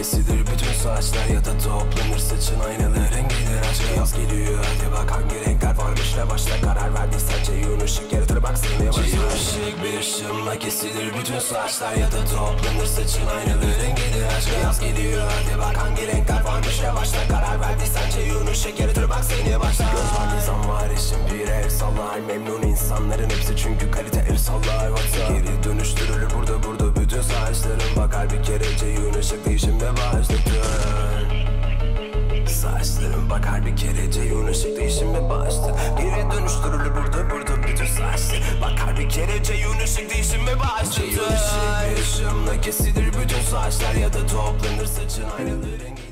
kesilir bütün saçlar ya da toplanır saçın aynalı rengidir aşkı. Yaz geliyor hadi bak hangi renkler varmış ve başta karar verdiysen Ceyhun ışık yaratır bak seni başlar. Ceyhun ışık bir ışımla kesilir bütün saçlar ya da toplanır saçın aynalı rengidir aşkı. Yaz geliyor hadi bak hangi renkler varmış ve başta karar verdiysen Ceyhun ışık yaratır bak seni başlar. Göz var nizam var işin bir el sallar, memnun insanların hepsi çünkü kalite el sallar. Geri dönüştürülür burada bütün saçların bakar bir kere Ceyhun ışık değişimde başlatır. Saçların bakar bir kere Ceyhun ışık değişimde başlatır. Geri dönüştürülür burada bütün saçlar bakar bir kere Ceyhun ışık değişimde başlatır. Ceyhun ışık bir ışımla kesilir bütün saçlar ya da toplanır saçın aynalı rengidir.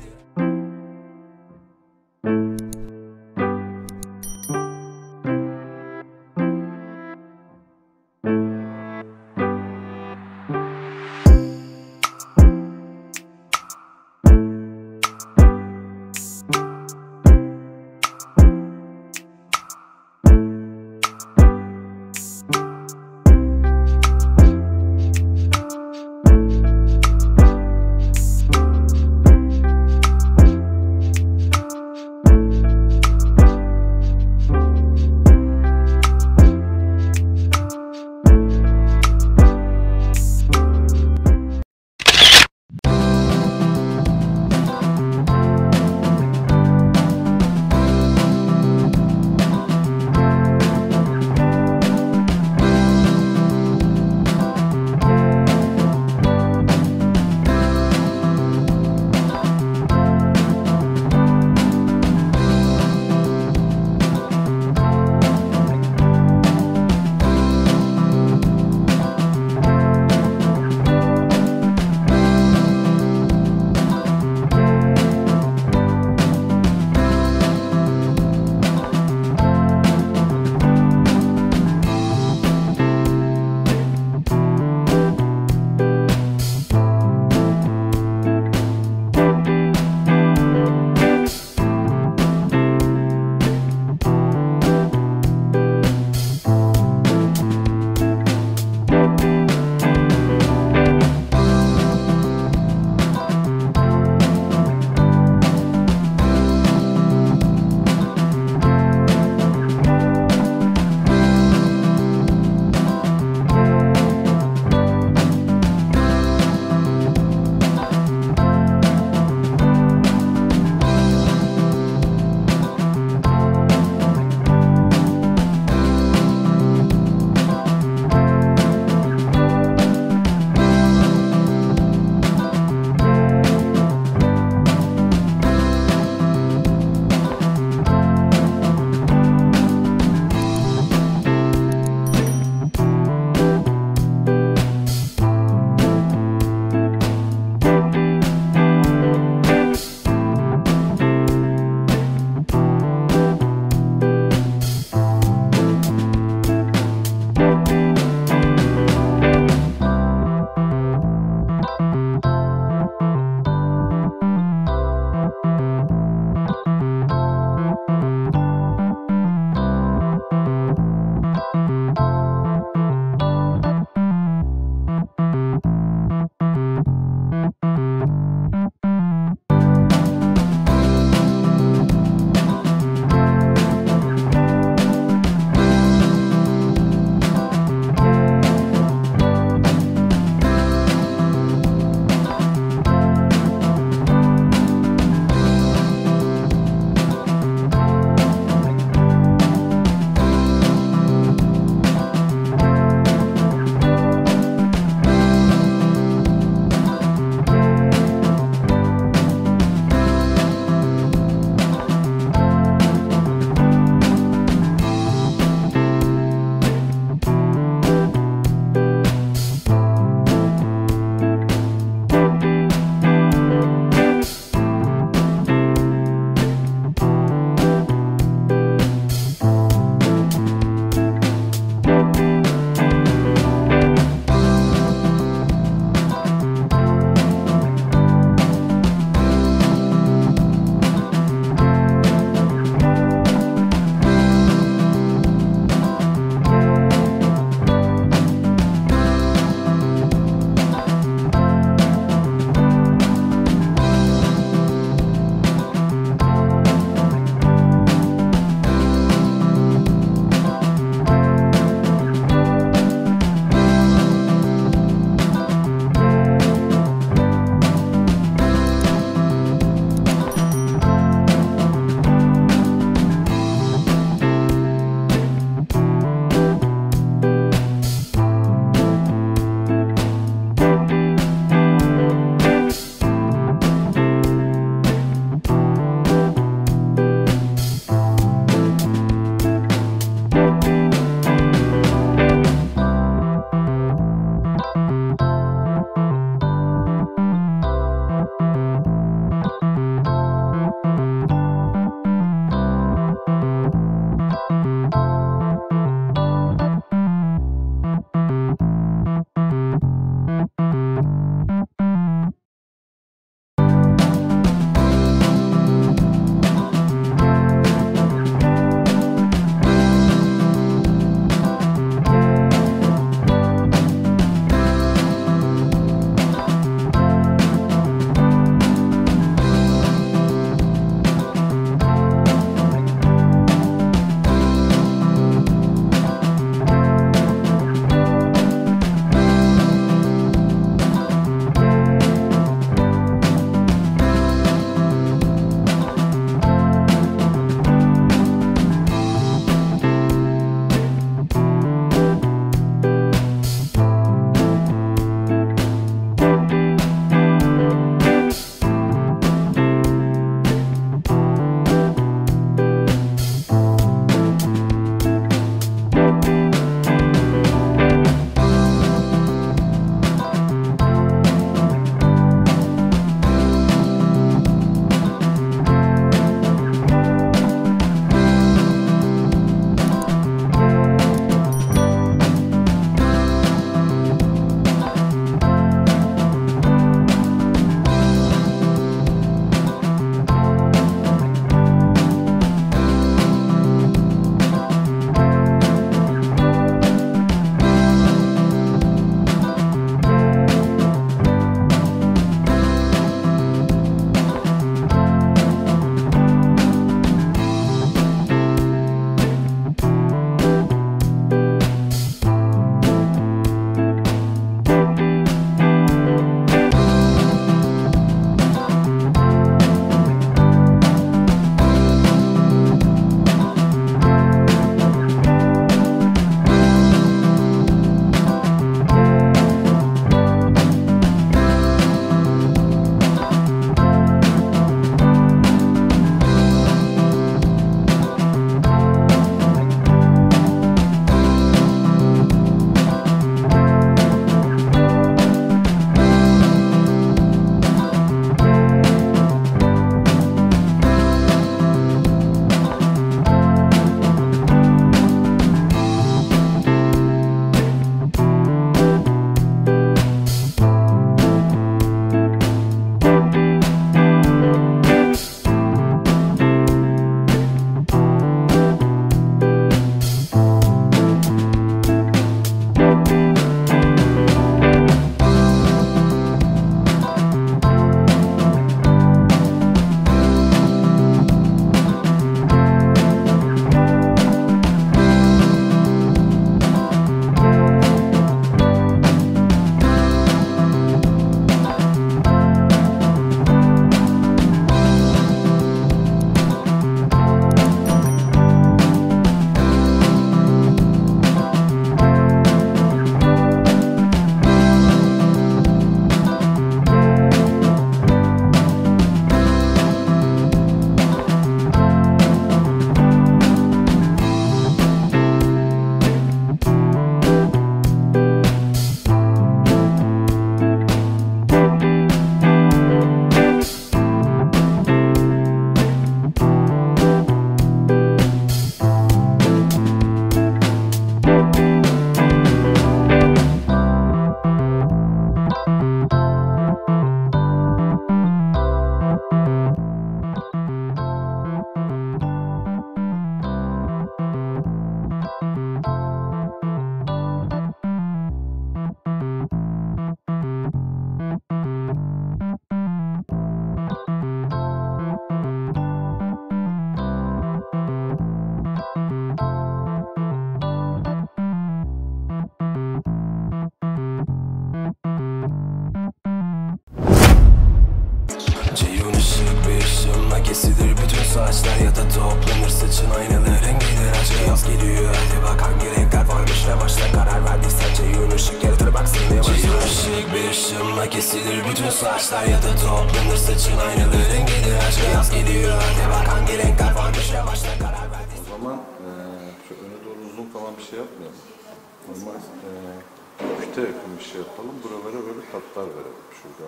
saçlar ya da toplanır saçın aynaların gelir açık. Yaz geliyor hadi bak hangi renkler varmış ve başla karar verdiysen Ceyhun ışık yaratır bak seni başla. Ceyhun ışık bir ışınla kesilir bütün saçlar ya da toplanır saçın aynaların gelir açık. Yaz geliyor hadi bak hangi renkler varmış ve başla karar verdiysen. O zaman şu öne doğru uzun falan bir şey yapmayalım. Normal küte yakın bir şey yapalım. Buralara böyle katlar verelim. Şurada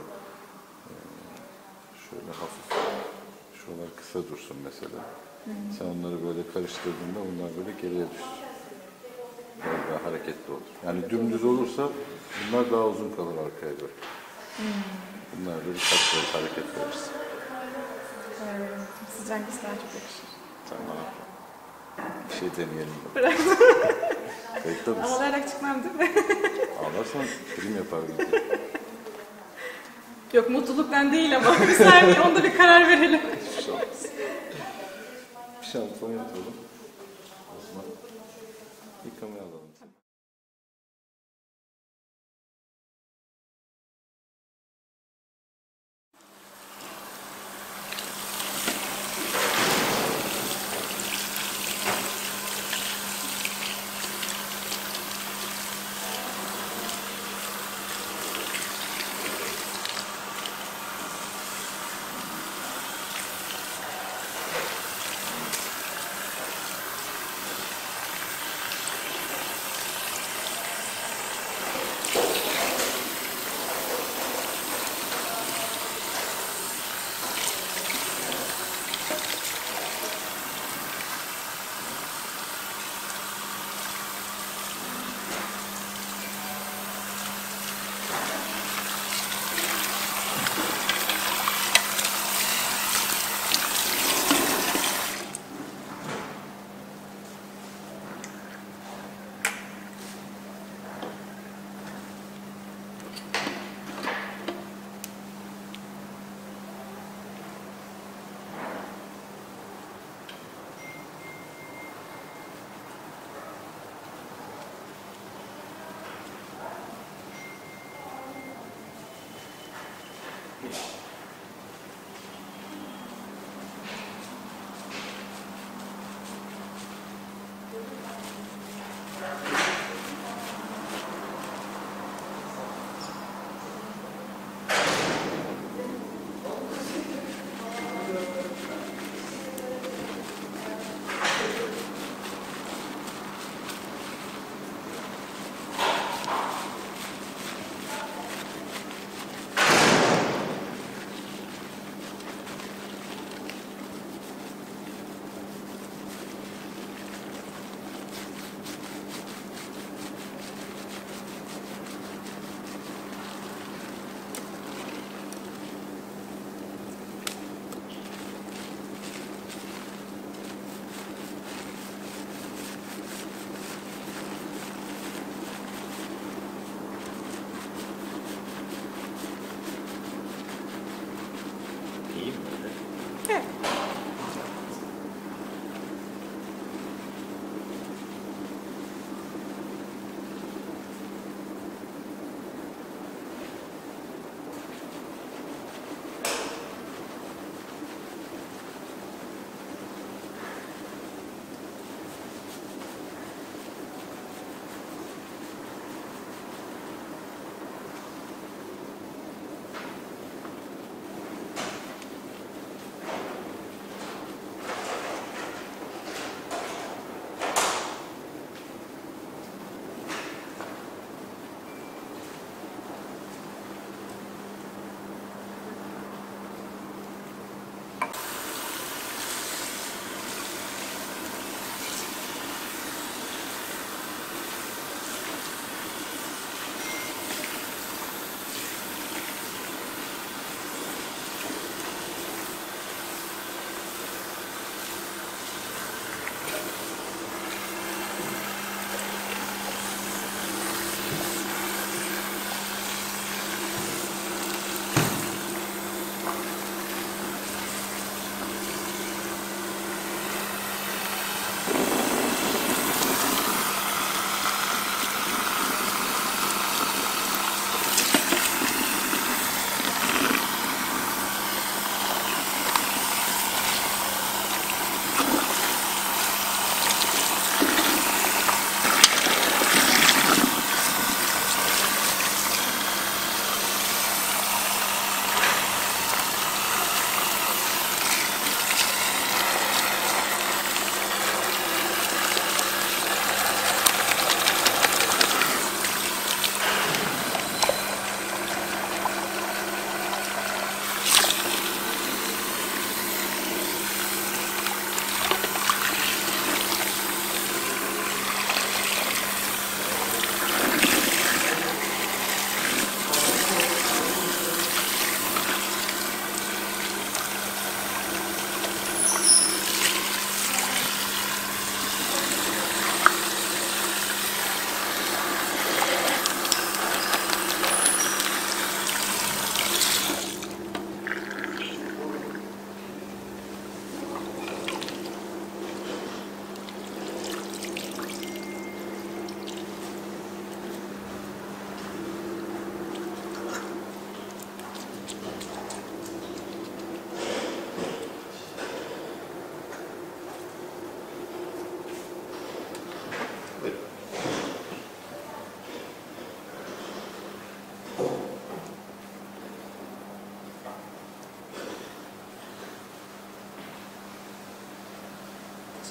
şöyle hafif. Şuralar kısa dursun mesela. Sen onları böyle karıştırdığında onlar böyle geriye düşsün. Biraz daha hareketli olur. Yani dümdüz olursa bunlar daha uzun kalır arkaya doğru. Bunlar böyle katları hareket verirsin. Sizce hangisi daha çok yakışır? Tamam. Bir şey deneyelim. Bıraktım. Kayıtta mısın? Ağlayarak çıkmam değil mi? Ağlarsan film yapar video. Yok mutluluktan değil ama bir saniye onda bir karar verelim. Hiçbir şey olmaz. Bir şampuan yatalım. O zaman yıkamaya alalım.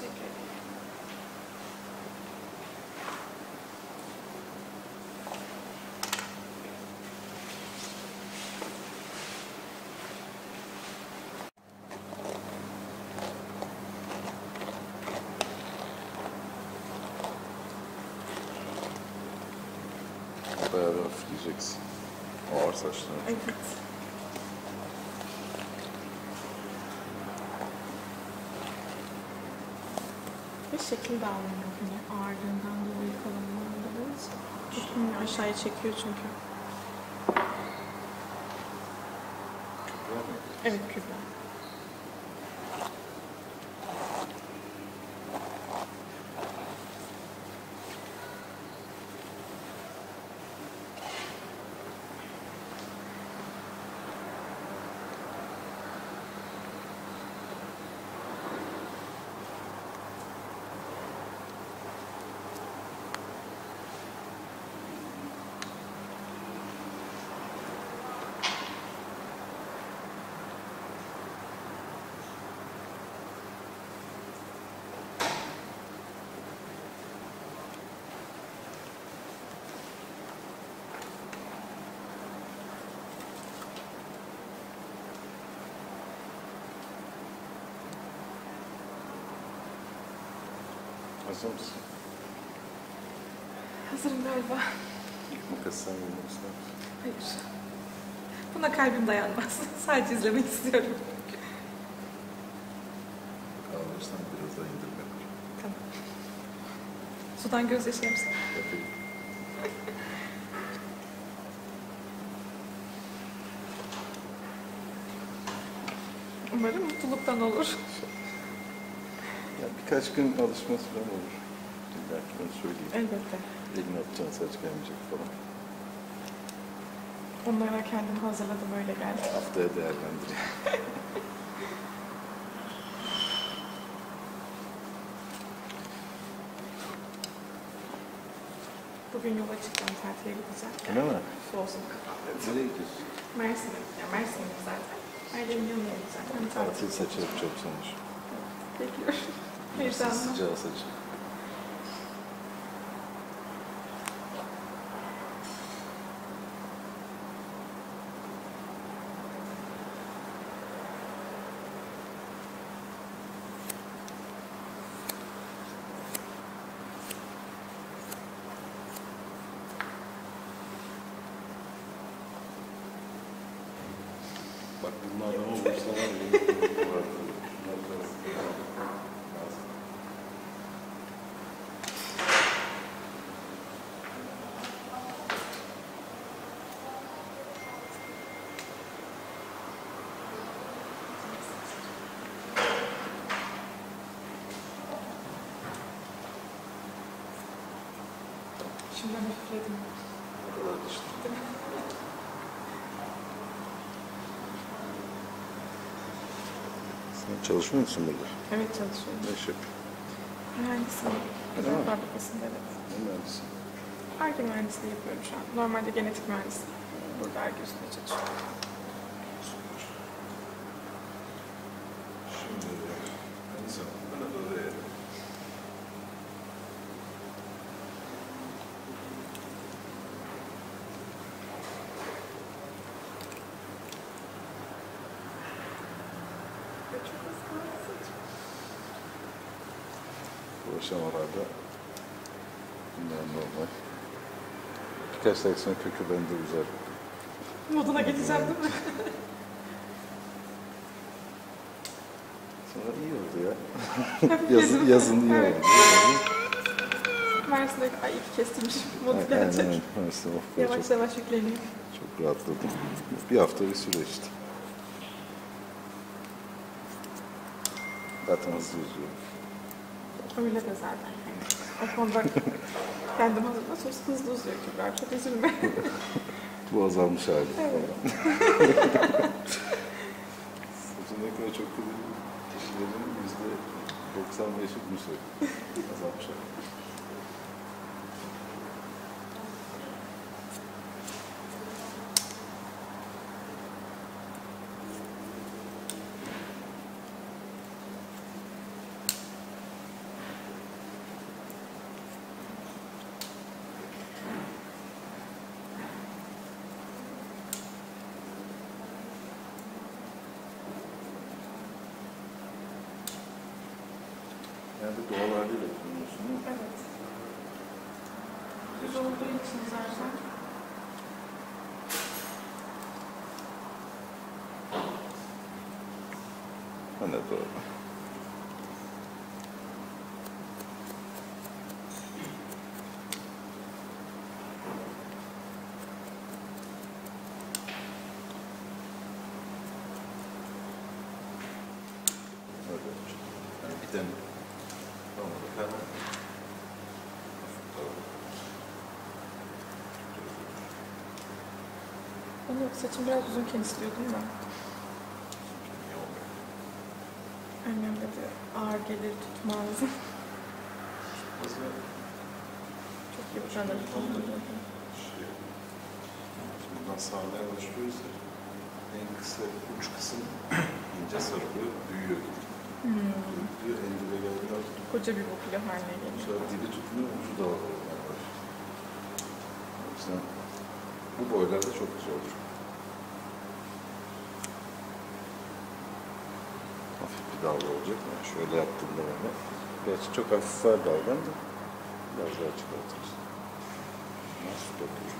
Teşekkür ederim. Bayağı bir hafifleyeceksin. Ağır saçlar. Evet. Ve şekil de almıyor. Hani ağırlığından dolayı, kalınlığından dolayı. Tutmuyor. Aşağıya çekiyor çünkü. Evet, kübra. Hazır mısın? Hazırım galiba. Makas sen yemek ister misin? Hayır. Buna kalbim dayanmaz. Sadece izlemek istiyorum. Alırsan biraz daha indirim yaparım. Tamam. Sudan gözyaşı yemişsin. Yapayım. Umarım mutluluktan olur. Ya birkaç gün alışması falan olur. Belki ben söyleyeyim. Elbette. Elini atacaksın, saç gelmeyecek falan. Onlara kendimi hazırladım, öyle geldi. Haftaya değerlendireyim. Bugün yola çıkacağım, tatile gideceğim. Öyle mi? Soğusun kafam. Nereye gidiyorsun? Mersin'e gideceğim. Mersin'e zaten. Ailemin yanına gideceğim. Hem Tatil saçı yapacağım sanır. bekliyorum. Heyecanlı. Sıcağı saçı. Bak bunlardan olursa var ya. Şimdiden hafifledim. O kadar işte. Sen çalışmıyor musun burada? Evet, çalışıyorum. Ne iş yapıyorsun? Mühendisim. Öyle mi? Fabrikasında, evet. Ne mühendisin? Ar-Ge mühendisliği yapıyorum şu an. Normalde genetik mühendisliği. Burada Ar-Ge üstünde çalışıyorum. Şimdi en son bana oraya. Çok az kaldı saçım. Bu aşamalarda bunlar normal. Birkaç ay sonra kökü bende güzel. Moduna geçeceğim değil mi? Sonra iyi oldu ya. yazın iyi Evet. oldu. Mersin'de ay iyi ki kestirmişim. Modu Aynen, gelecek. aynen. Mesela of, be, Yavaş çok, yavaş yükleniyor. çok rahatladım. Bir hafta bir süreçti. Zaten hızlı uzuyor. Öyle de zaten. Yani o konuda kendim hazırda sos hızlı uzuyor Kübra. Çok üzülme. Bu azalmış hali. Evet. Saçın ne kadar çok kişilerin %95'i bunu söylüyor. Azalmış hali. Yani doğal haliyle kullanıyorsun değil mi? Evet. Düz olduğu için zaten. Hani doğru. Yani bir de Onu saçım biraz uzunken istiyordum da. Annem dedi ağır gelir tutmaz. Çok yıpranır. Buradan sağlamaya başlıyoruz ya. En kısa uç kısım ince sarılıyor, büyüyor. Büyüyor, en dibe geldiğinde Koca bir bukle haline bu geliyor. sefer dibi tutmuyor, ucu da olmaya başlıyor. Yoksa bu boylarda çok güzel olur. Hafif bir dalga olacak. Yani şöyle yaptığımda böyle. Gerçi çok hafif var dalgan da biraz daha çıkartırız. Nasıl bakıyor?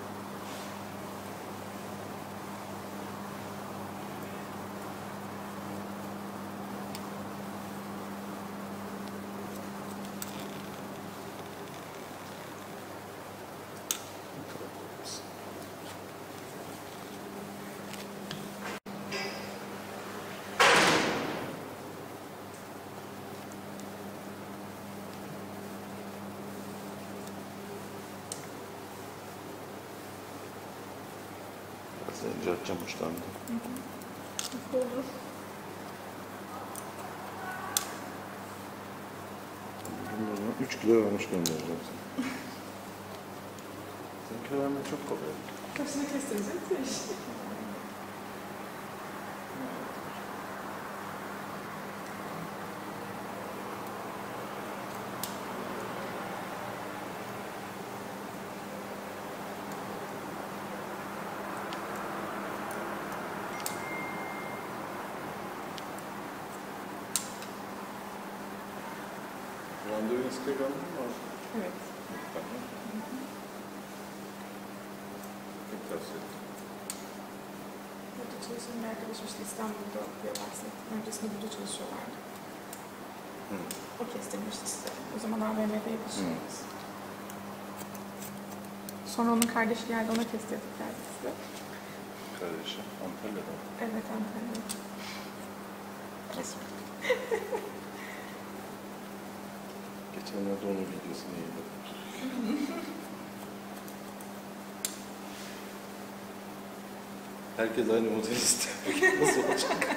Biraz önce atacağım uçlarını. Nasıl olur? Bunlardan 3 kilo vermiş göndereceğim sana. Sen kilo vermen çok kolay. Kaşını kestirecek de işte. Randevu Instagram'da mı var? Evet. Tamam. Çok tavsiye ederim. Burada çalışan bir arkadaşım işte İstanbul'da okuyorlarsa. Öncesinde burada çalışıyorlardı. O kestirmişti size. O zaman AVM'de yapışıyoruz. Sonra onun kardeşi geldi, ona kestirdik geldi size. Kardeşim Antalya'da. Evet, Antalya'da. Nasıl? Geçenlerde onun videosunu yayınladım. Herkes aynı modeli istiyor. Nasıl olacak?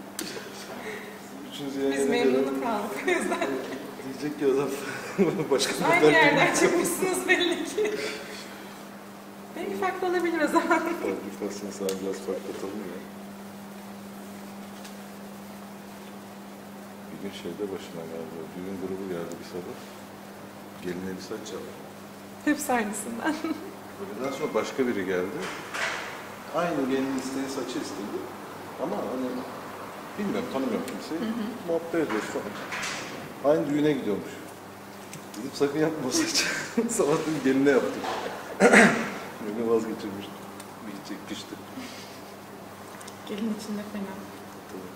Üçüncü Biz memnun kaldık o yüzden. Diyecek ki adam başka bir Aynı yerden çıkmışsınız belli ki. Belki farklı olabilir o zaman. fabrikasını sana biraz farklatalım ya. Bir gün şeyde başına geldi. Düğün grubu geldi bir sabah. Gelin elbise çaldı. Hepsi aynısından. Öğleden sonra başka biri geldi. Aynı gelin isteği saçı istedi. Ama hani bilmiyorum, tanımıyorum kimseyi. Muhabbet ediyoruz falan. Aynı düğüne gidiyormuş. Dedim sakın yapma o saçı. Sabah dedim geline yaptım. Beni vazgeçirmiş. Bir gidecek pişti. Gelin içinde fena. Tabii.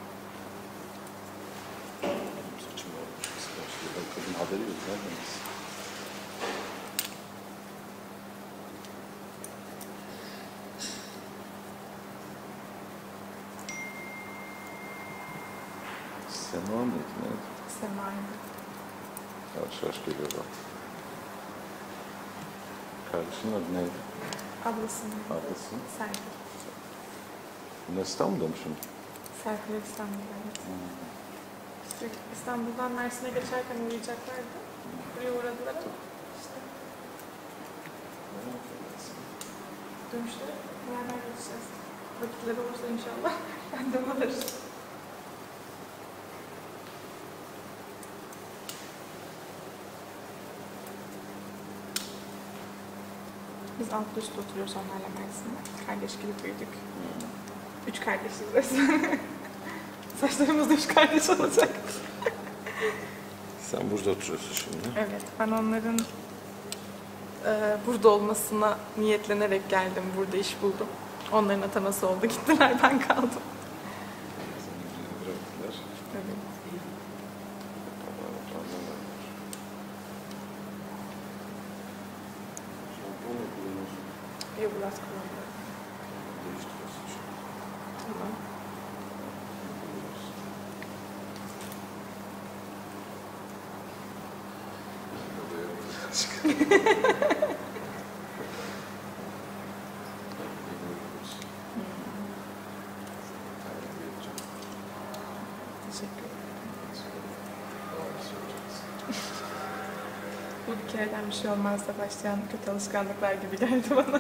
Saçım olmuş. Kıskançlığı. Kadın haberi yok. Nereden bilsin? Sema mıydı? Neydi? Sema'ydı. Yavaş yavaş geliyor bak. Kardeşinin adı neydi? Ablasının. Ablası. Serpil. Bunlar İstanbul'da mı şimdi? Serpil İstanbul'da, evet. İşte İstanbul'dan Mersin'e geçerken uğrayacaklardı. Buraya uğradılar ama işte dönüşte beraber geçeceğiz. Vakitleri olursa inşallah ben de alırız. Biz altlı üstte oturuyoruz onlarla Mersin'de. Kardeş gibi büyüdük. 3 kardeşiz resmen. Saçlarımız da 3 kardeş olacak. Sen burada oturuyorsun şimdi. Evet, ben onların burada olmasına niyetlenerek geldim. Burada iş buldum. Onların ataması oldu. Gittiler, ben kaldım. Bıraktılar. Evet. Bir biraz kullanıyorum. Değiştiriyorsun şimdi. Tamam. Teşekkür ederim. Bu bir kereden bir şey olmaz da başlayan kötü alışkanlıklar gibi geldi bana.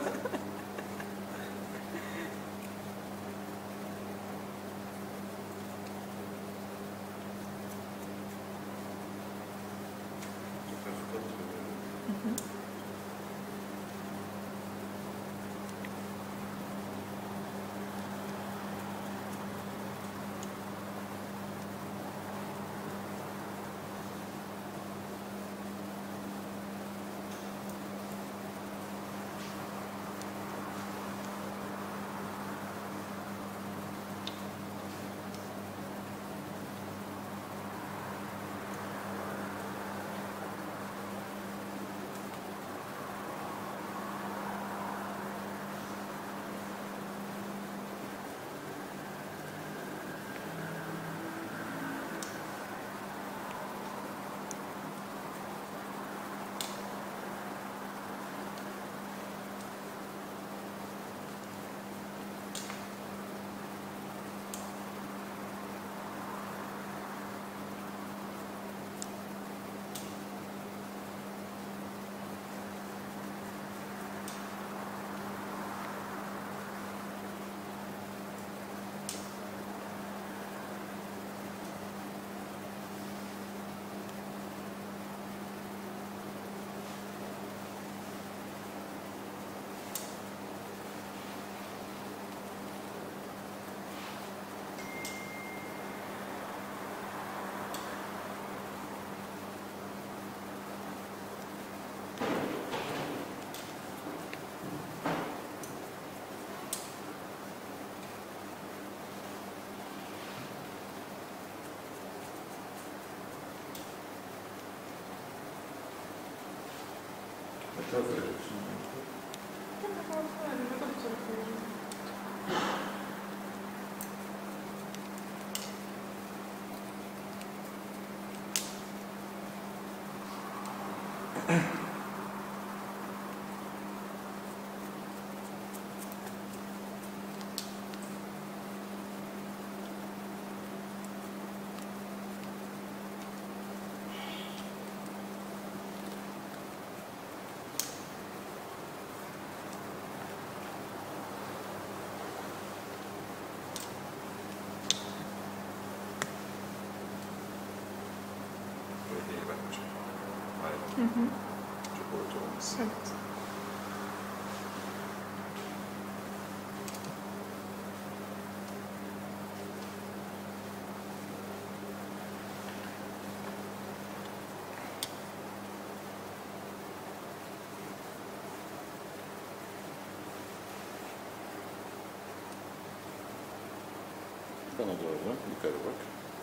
Ne taraf veriyorsun? Böyle iyi bence. Aynen. Çok orta olmasın. Evet. Bana doğru yukarı bak.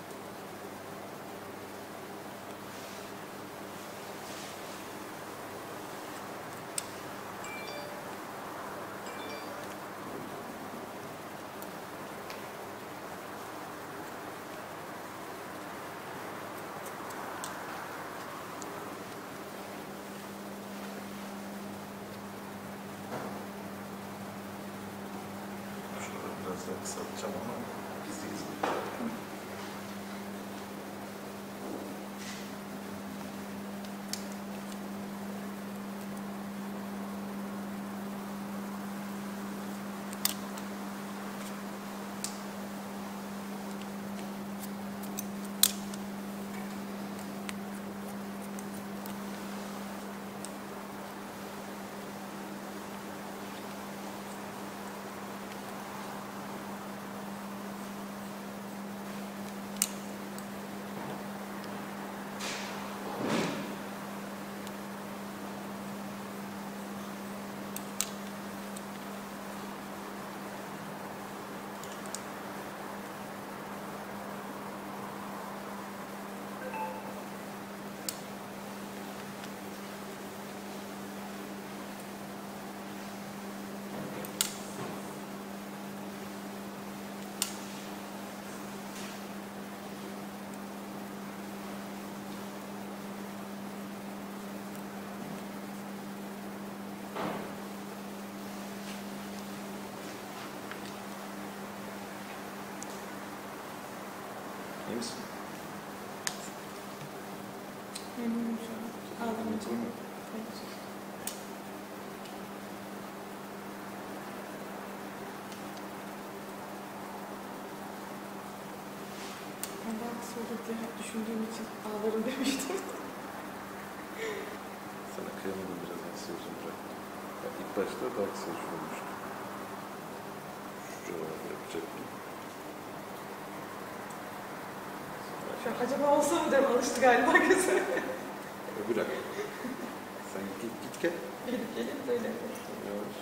Şurada biraz daha kısaltacağım ama gizli gizli. İyi misin? Memnunum şu an. Ağlamayacağım. Hayır. Ben daha kısa olur diye hep düşündüğüm için ağlarım demiştim. Sana kıyamadım biraz nasıl uzun bıraktım. Yani ilk başta daha kısa olmuştu. Şuralarda yapacaktım. Şu an acaba olsa mı derim, alıştı galiba gözüme. Bırak. Sen git gel. Gelip gelip böyle yapalım. Yavaş.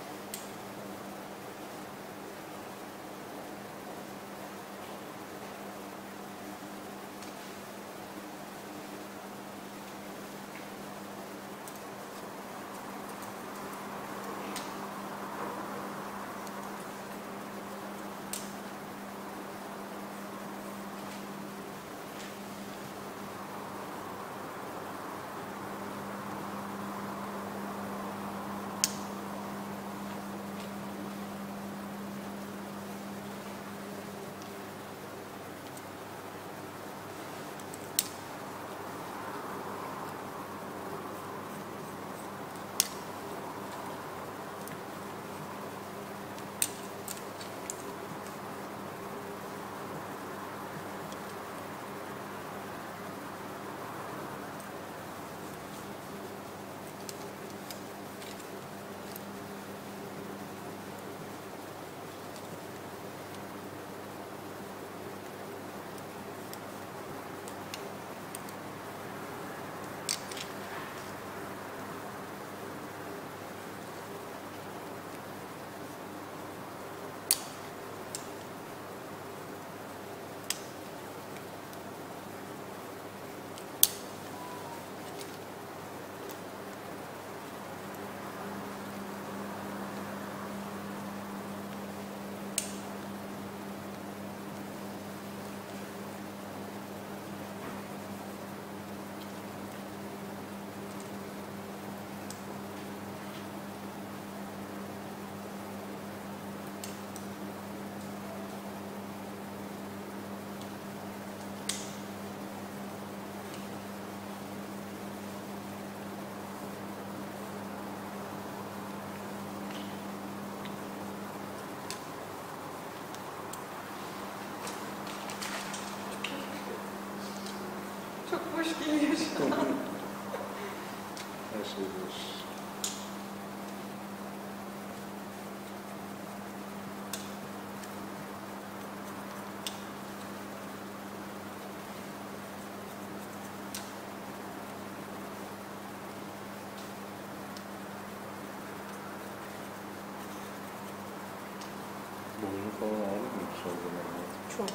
Çok hoş geliyor şu an. Her şey boş. Boynu falan ağrıyor mu son zamanlarda? Çok.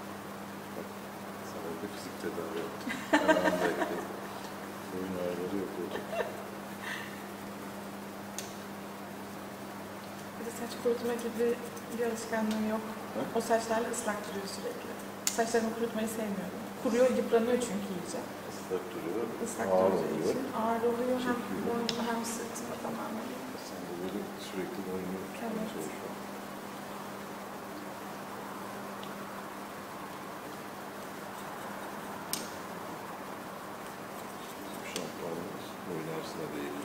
Sana bir fizik tedavi yaptım. Ayağımda ekledim. Boyun ağrıları yok oldu. Bir de saç kurutma gibi bir alışkanlığım yok. Ha? O saçlarla ıslak duruyor sürekli. Saçlarımı kurutmayı sevmiyorum. Kuruyor, yıpranıyor çünkü iyice. Islak duruyor. Islak Ağır durduğu oluyor. için ağır oluyor. Hem Çekiyor. boynuma hem sırtıma tamamen. Sen de böyle sürekli boynunu tutmaya Evet. çalışıyorsun. Şampuanımız boyun ağrısına değil.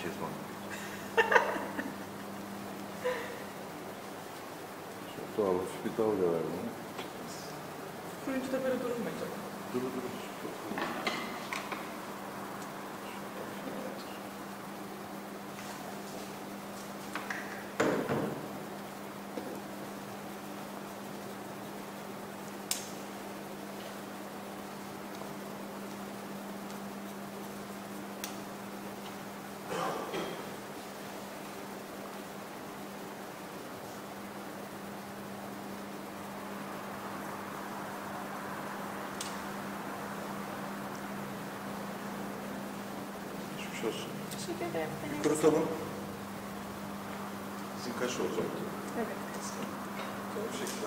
şezlong gibi. Çok doğal, hafif bir dalga var bana. Turuncu da böyle durur mu acaba? Durur. Olsun. Teşekkür ederim. Kurutalım. Sizin kaş olacaktı? Evet, kesin. Teşekkürler.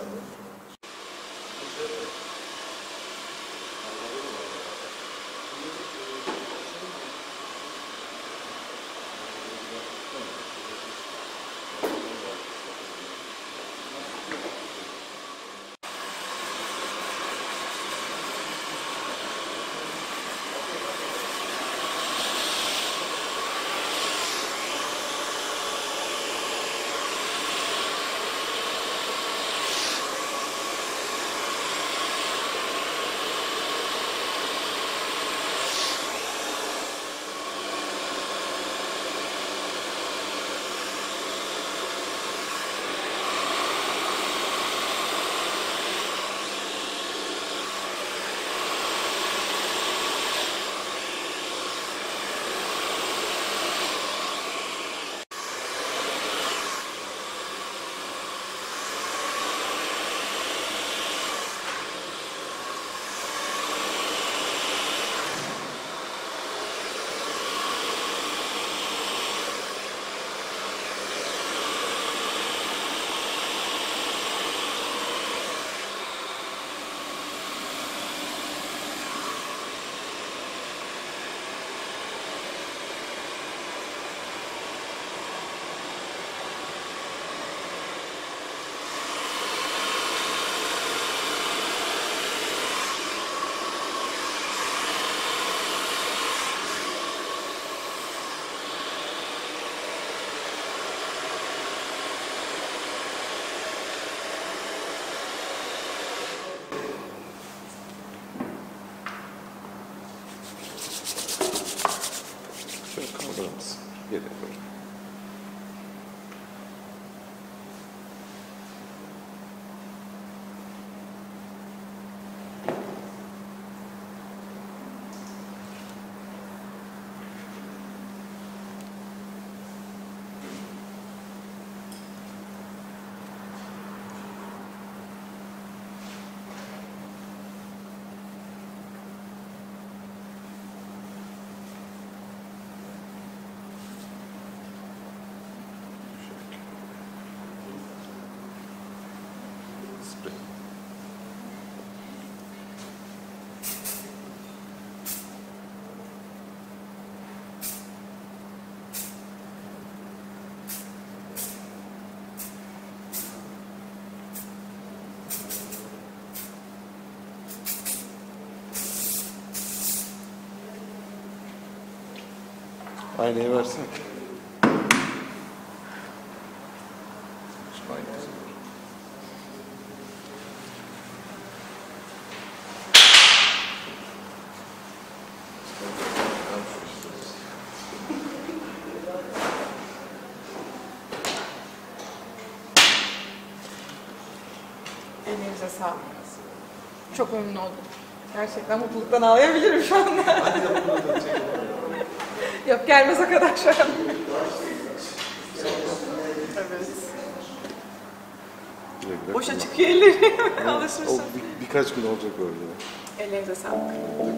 Şöyle kaldırır mısın? Geriye doğru. Sprey. Aynayı versene. Şu aynası var. Elinize sağlık. Çok memnun oldum. Gerçekten mutluluktan ağlayabilirim şu anda. Hadi de bunu da çekelim. Yok, gelmez o kadar şu an. Evet. Güle güle Boşa kullan. çıkıyor ellerim. O Alışmışım. birkaç gün olacak öyle. Ellerinize sağlık.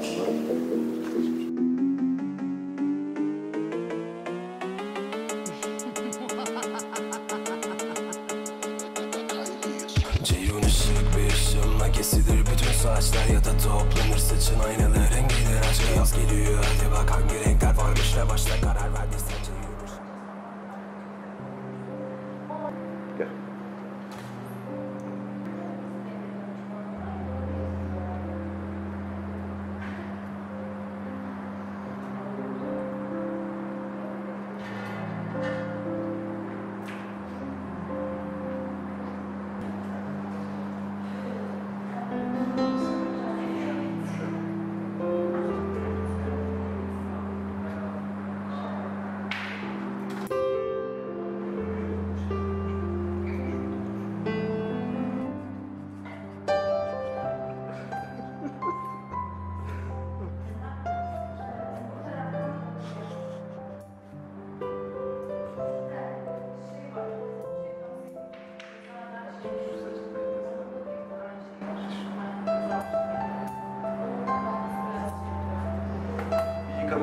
Ceyhun ışık bir ışınla kesilir bütün saçlar ya da toplanır saçın aynalı rengidir aşk yaz geliyor hadi bak hangi renkler varmış ve başta karar verdiysen Ceyhun ışık. Gel.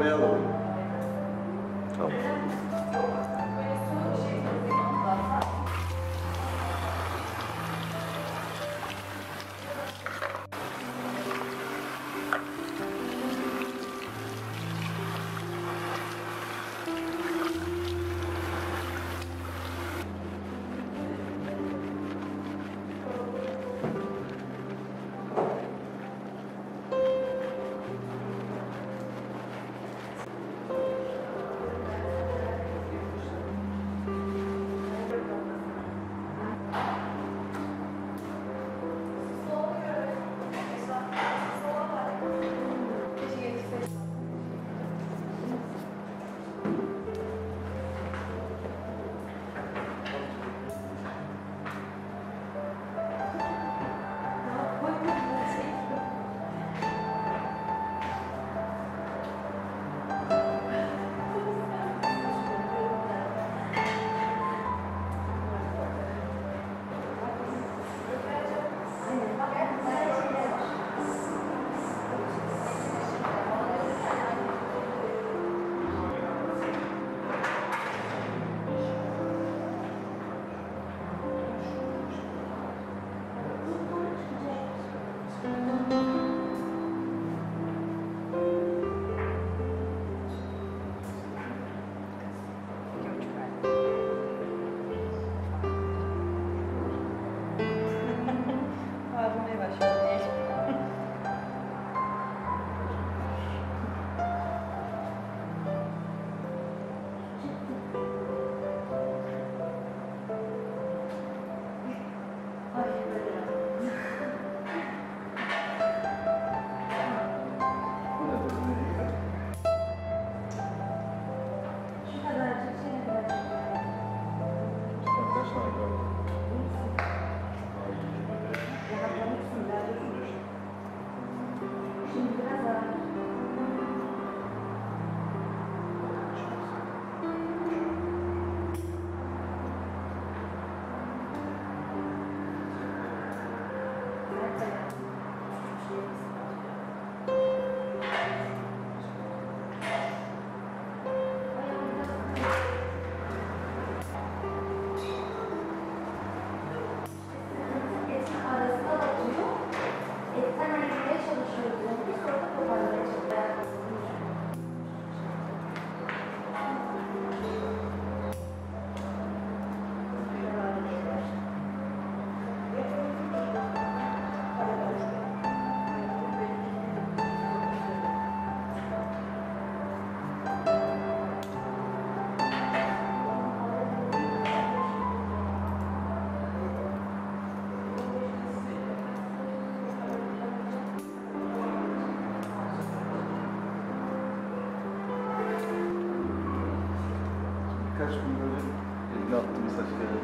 Oraya alalım. Tamam. Birkaç gün böyle eline attığımız saçları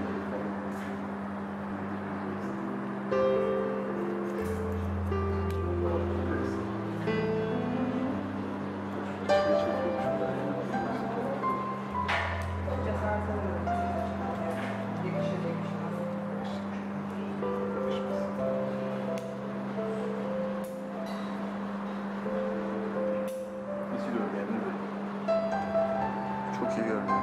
çok iyi görünüyor.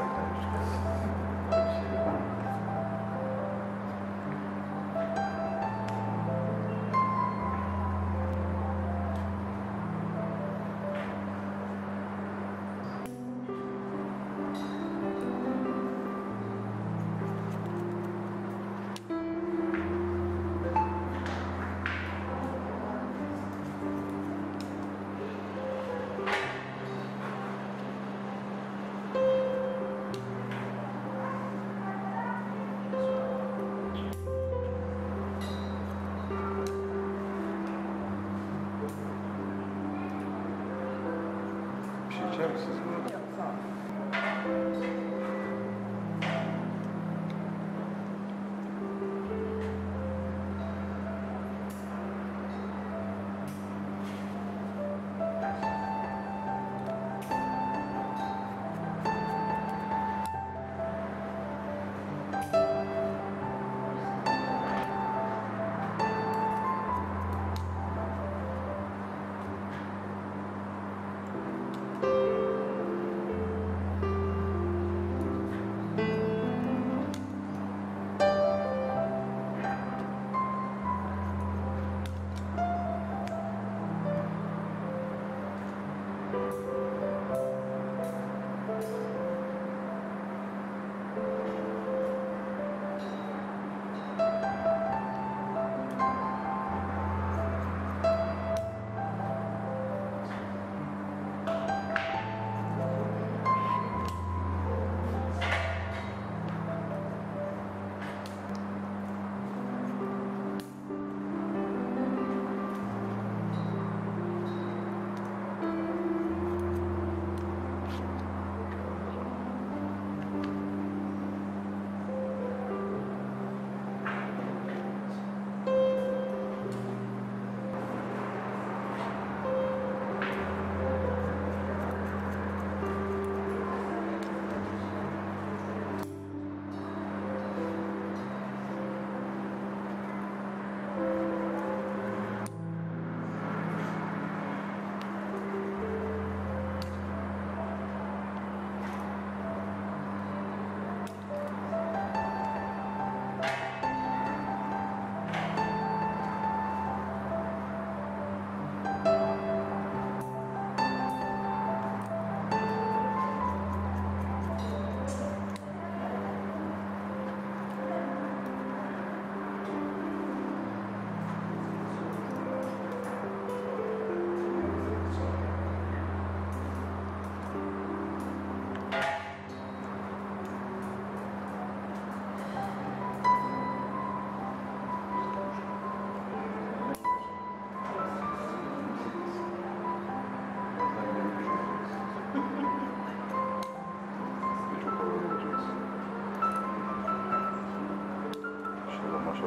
Bir şey içer misiniz burada? Yok, sağ ol.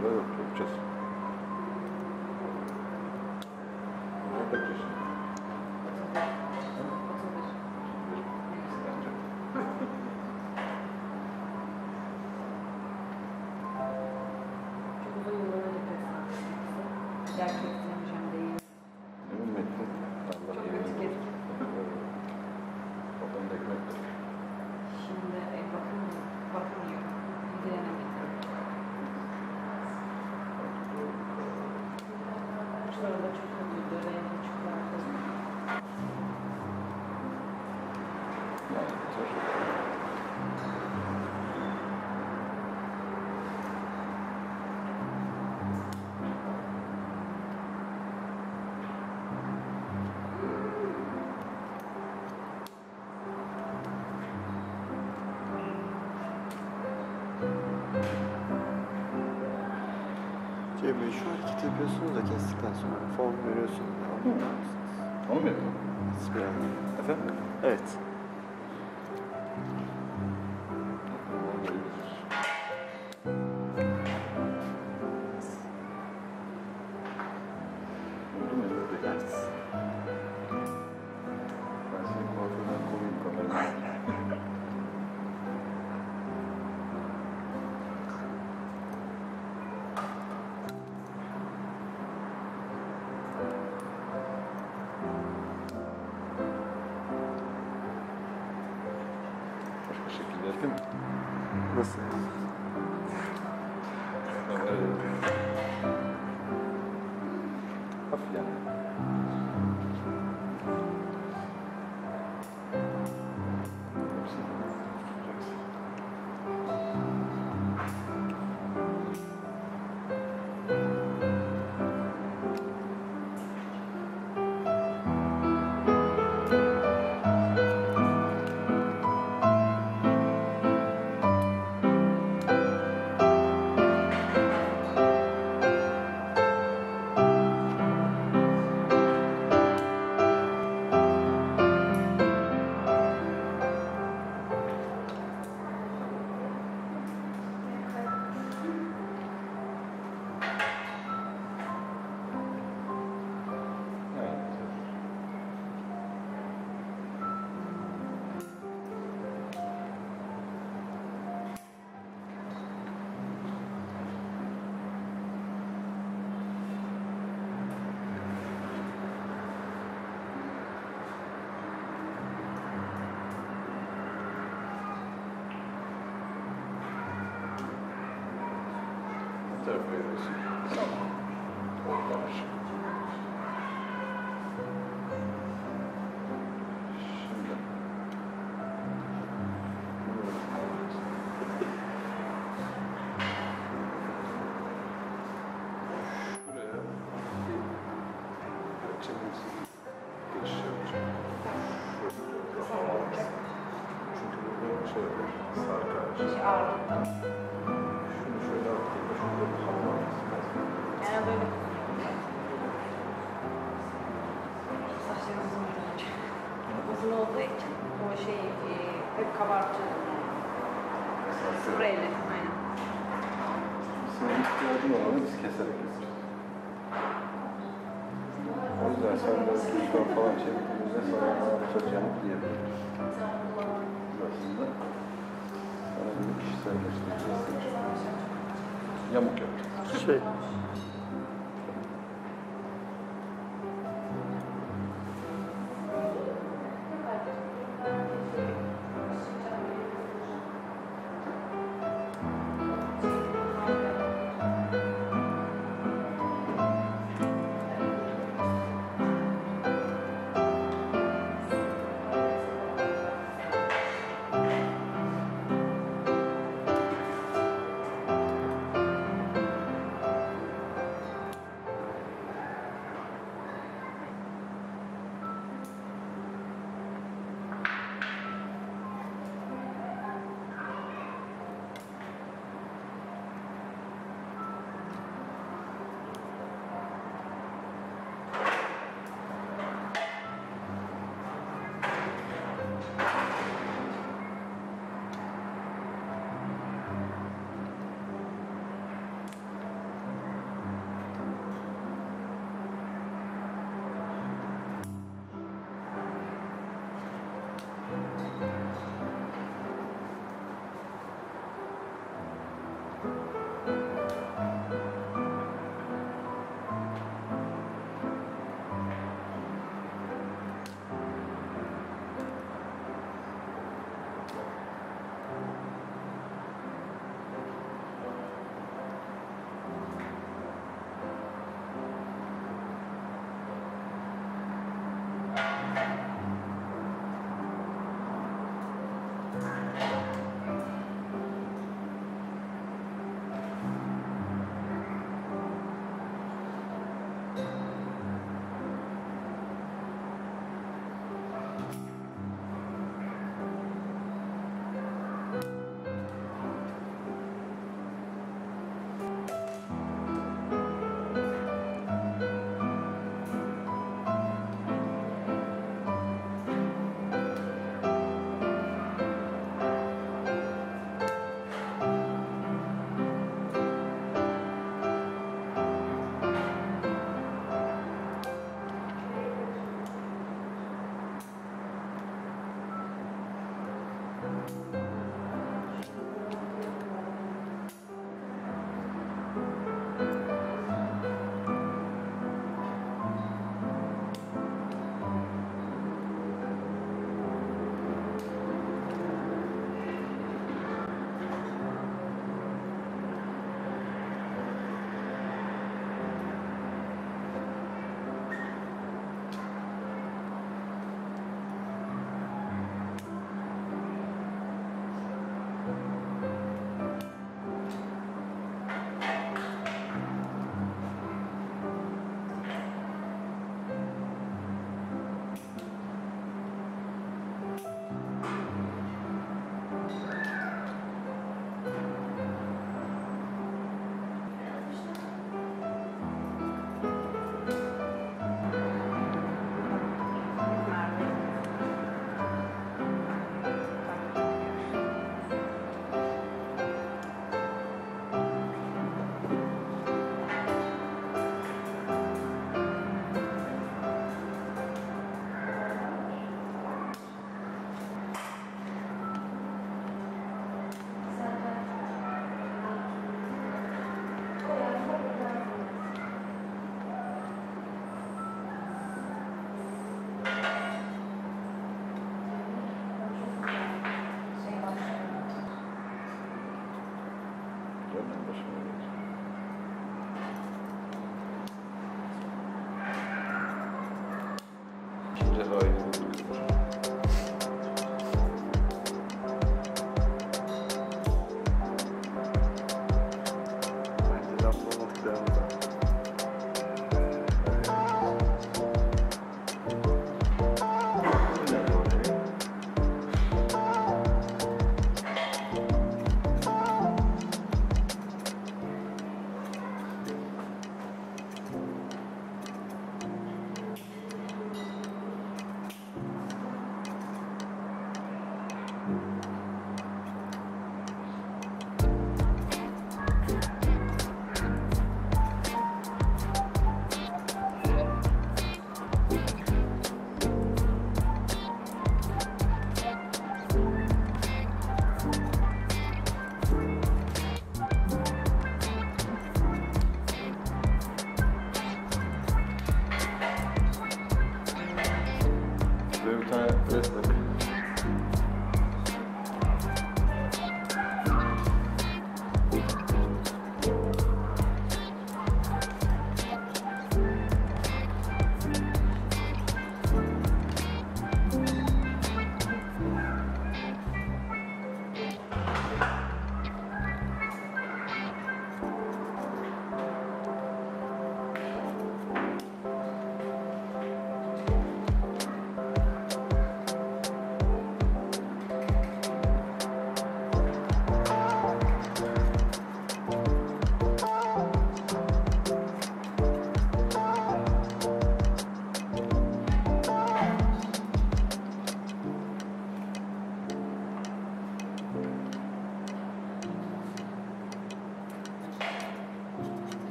Sonra yok yapacağız. Ne yapacağız? Çok uzun yıllar önce pes ettim. Gerçekten değil. Emin ettin? Allah Çok iyiliğini kötü versin. Kafanda ekmek de. Şimdi bakmıyorum. İlgilenemedim. Uçları da çok kötüydü. Rengi çok farklı. Yani biter. Cem Bey, şu hareket yapıyorsunuz da kestikten sonra form veriyorsunuz. Onu yapar mısınız? Onu mu yapalım? Siz biraz. Efendim? Evet. Oldu mu? Evet. Ben seni kuaförden kovayım kamerayı. Başka şekilde yapayım mı? Nasıl? Hafif yani. Hepsini tutacaksın. Bu tarafa veriyorsun. Tamam. Şimdi. Şuraya bir çevirmesi geçiş yapacağım. Çünkü burada şey var, sarkar. Ağırlıklı. Şunu şöyle attığımda şurada bir hava alması lazım. Yani böyle saçlarım uzun olunca. Uzun olduğu için o şeyi hep kabartıyor. Spreyle. Aynen. Senin ihtiyacın olanı biz keserek keseriz. O yüzden sen böyle düzgün falan çevirdiğimizde sana tutacağım diyebiliriz. Aslında sana bir kişiselleştireceğiz. Yamuk yapacağız. Şey,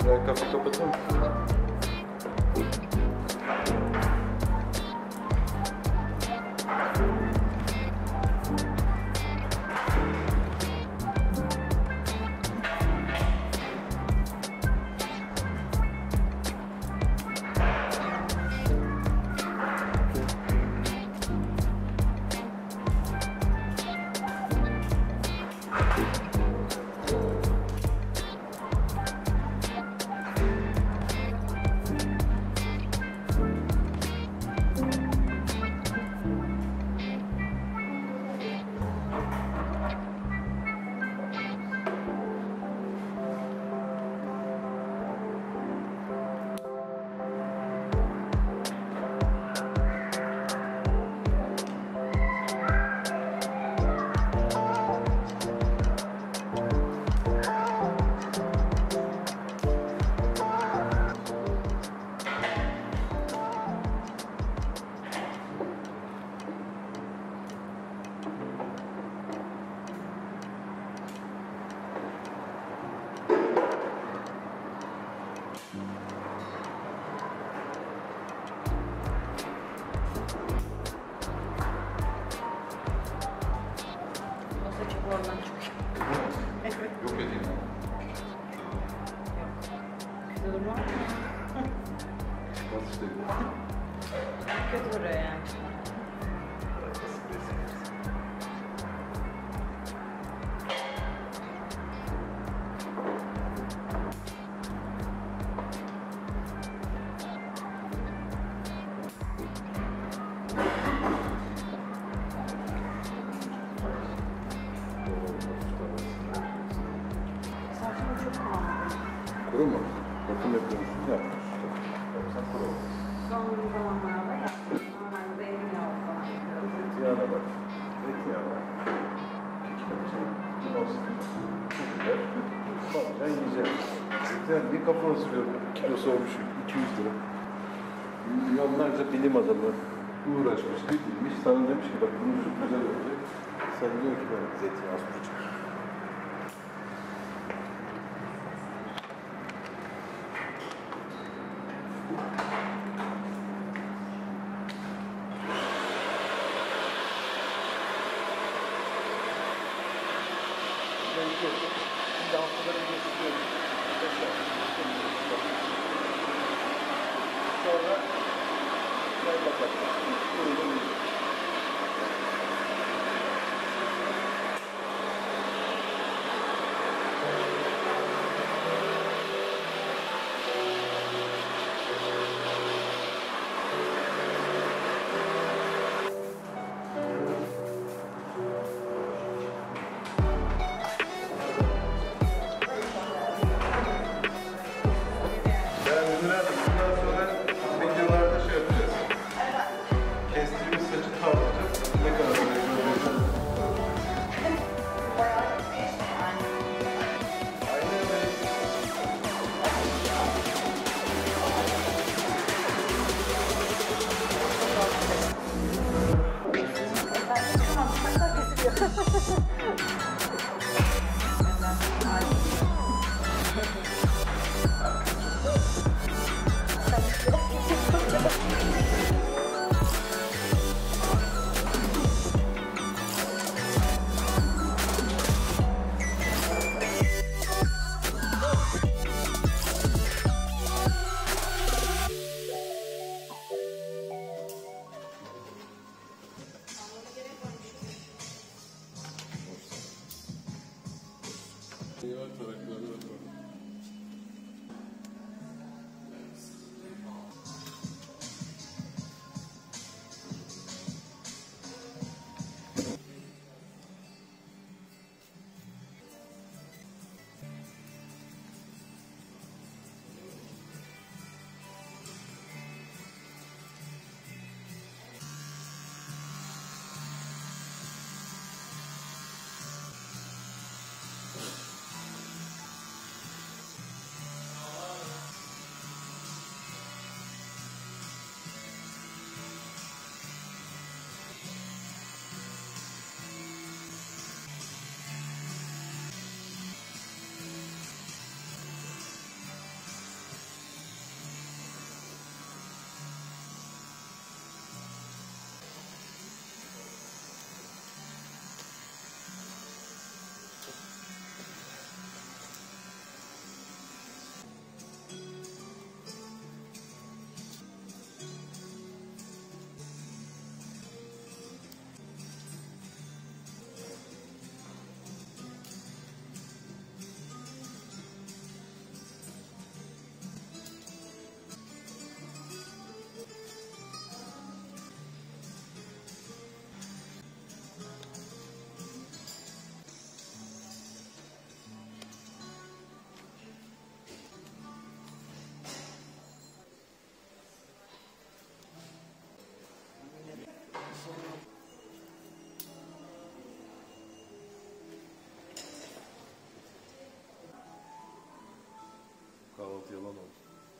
Birer kafe kapatır mısın? Oradan çıkıyor. Yok edeyim. Kötü durma. Nasıl işte? Kötü duruyor yani. Saçımı çok kullanmadım. Kuru mu? Bakım yapıyor musun? Yapmıyorsun. Sen kuru ol. Son zamanlarda yaptım. Normalde elim yağı falan yapıyorum. Zeytinyağına bak. Zeytinyağı var. Olsun. Çok güzel. Bakacaksın yiyeceksin. Zeytinyağı niye kafana sürüyorum? Kilosu olmuş 200 lira. Milyonlarca bilim adamı uğraşmış, bilmiş. Sana demiş ki bak bunun çok güzel olacak. Sen diyor ki ben zeytinyağı süreceğim. Sonra gel bakalım. Bundan sonra videolarda şey yapacağız. Kestiğimiz 4 yalan oldu.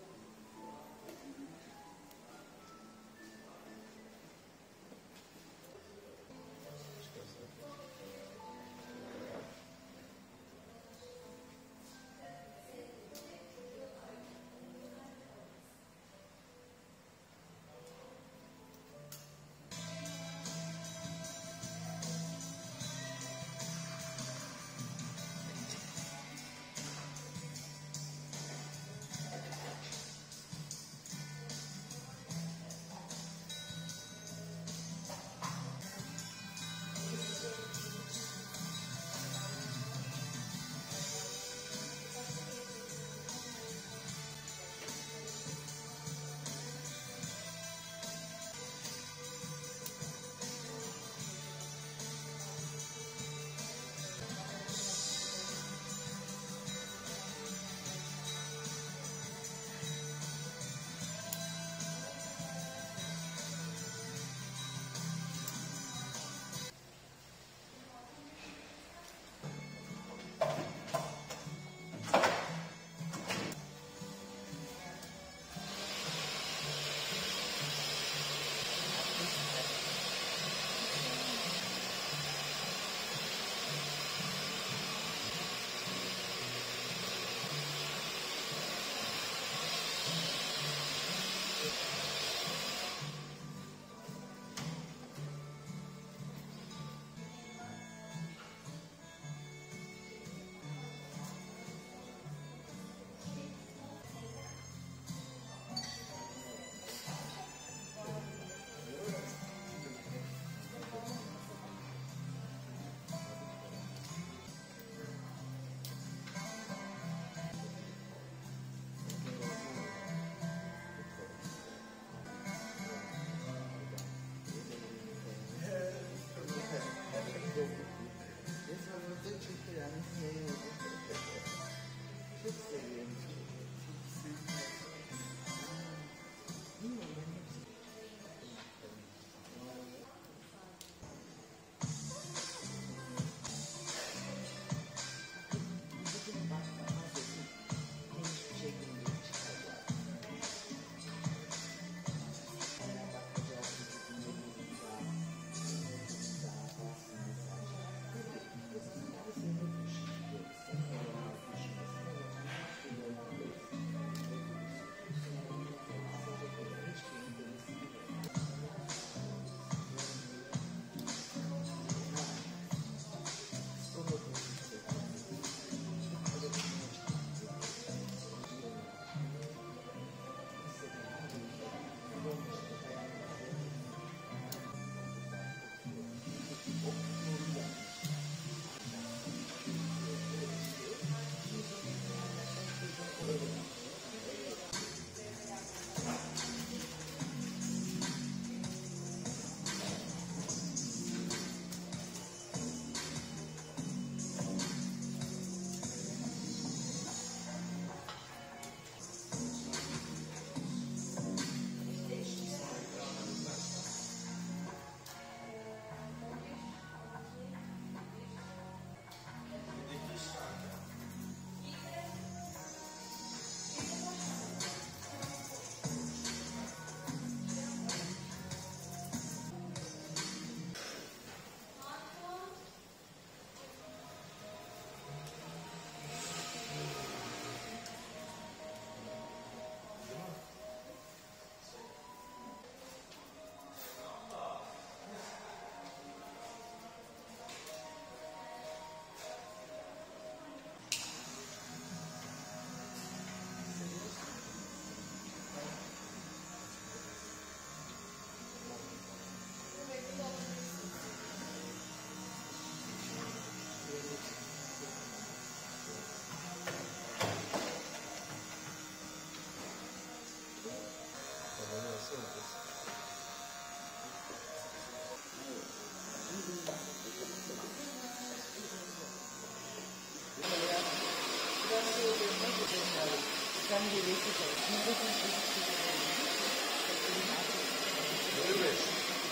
Evet.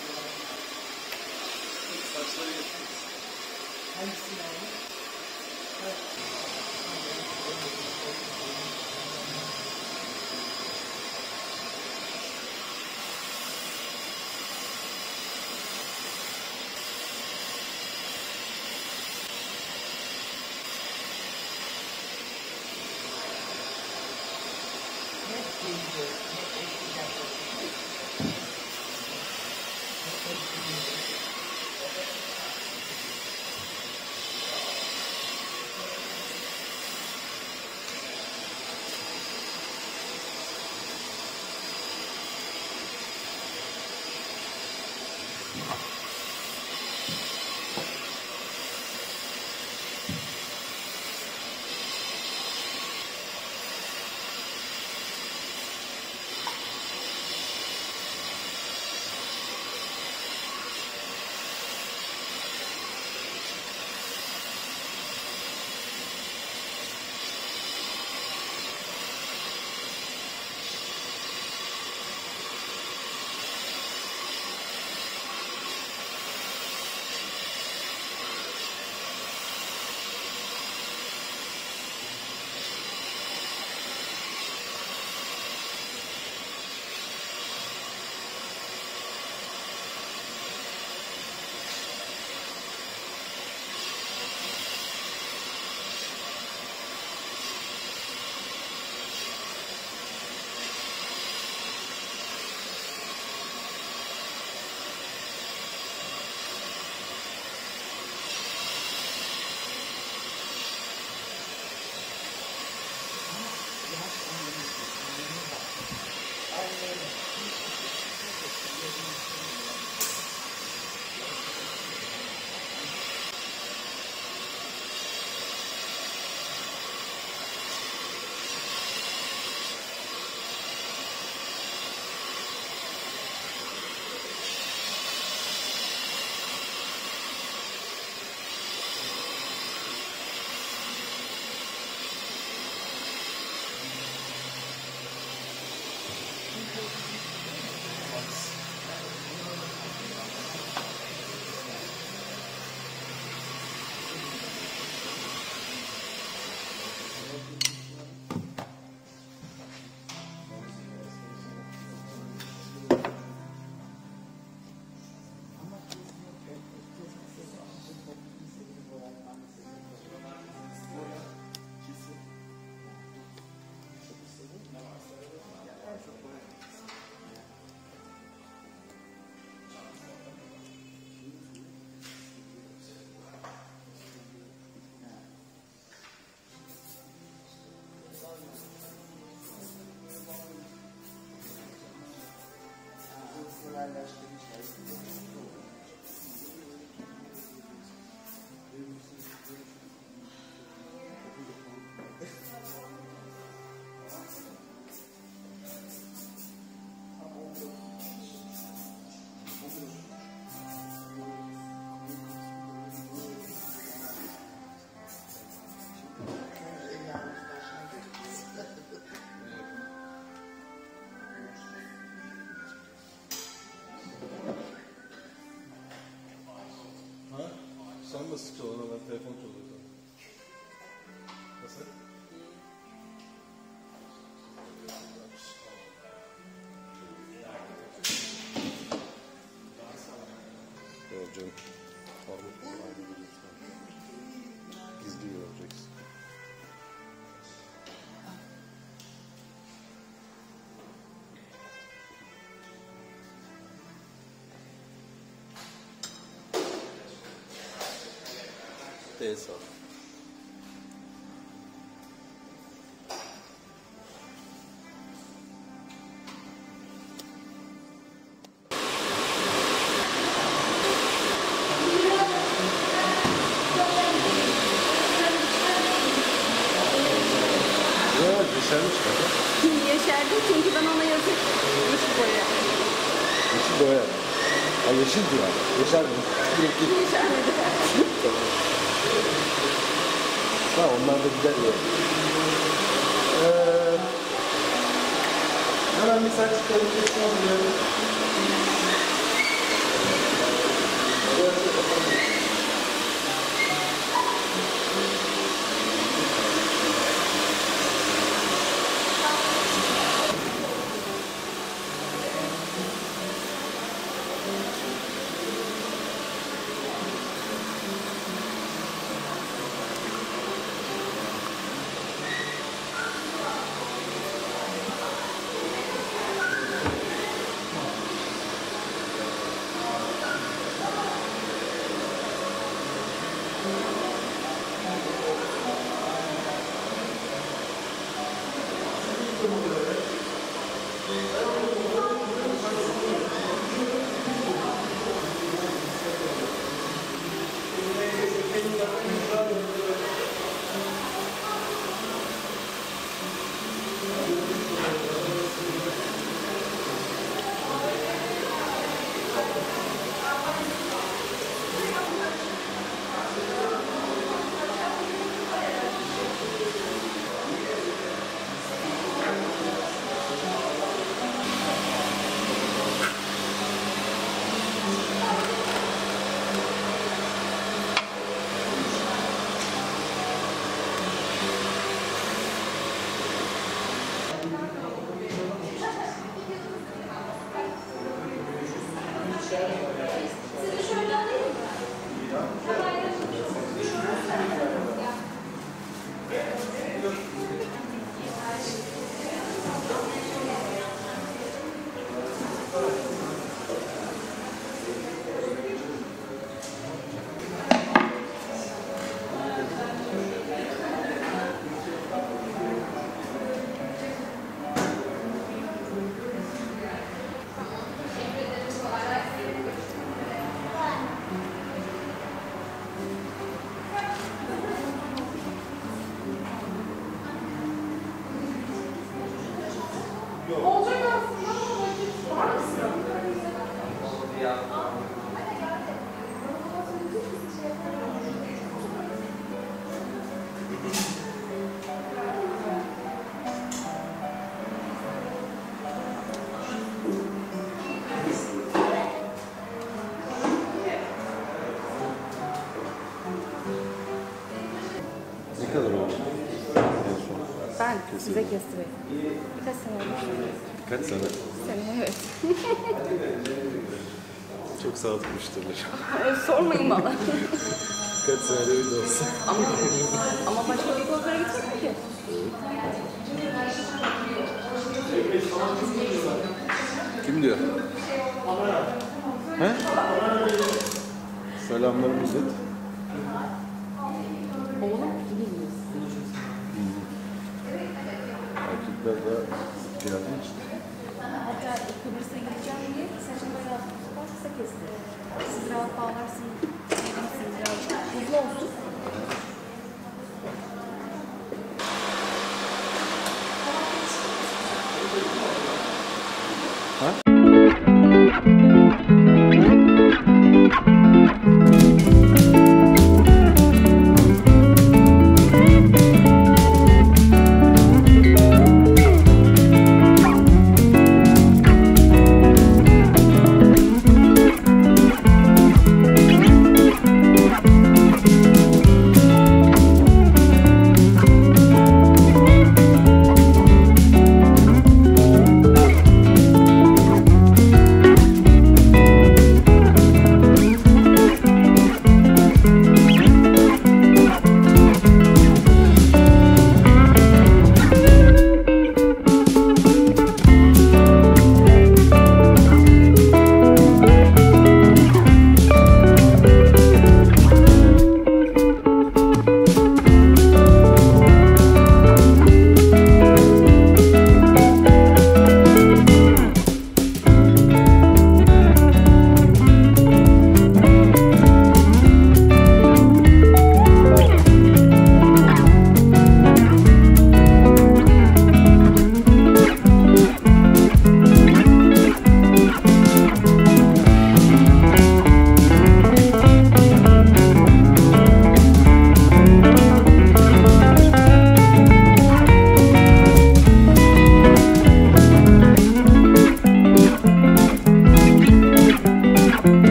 Saçları yapıyoruz. Hangisini alalım? Evet. Sen nasıl çalın? Ben telefon çalıyorum. Nasıl? Yok canım. Gizli göreceksin. Hesap. Yeşerdi çünkü ben ona yazık. Yeşil boya. Yeşil boya. Ha yeşildi yani. Yeşer mi? Yeşermedi. Tamam. Ha onlar da güzel ya. Hemen bir saç çıkartıp alıyorum. Ne kadar oldu? Ben size kestireyim. Birkaç sene olmuş. Kaç sene? Sene evet. Çok sadık müşteriler. Sormayın bana. Kaç senede bir de olsa. Ama başka bir kuaföre gitmek ki. Kim diyor? He? Selamlarımızı et. Oğlum bilmiyoruz. Erkekler daha geldiği için. Hatta Kıbrıs'a gideceğim diye saçımı böyle kısa kesti. Siz rahat bağlarsın. Siz birazcık hızlı olsun.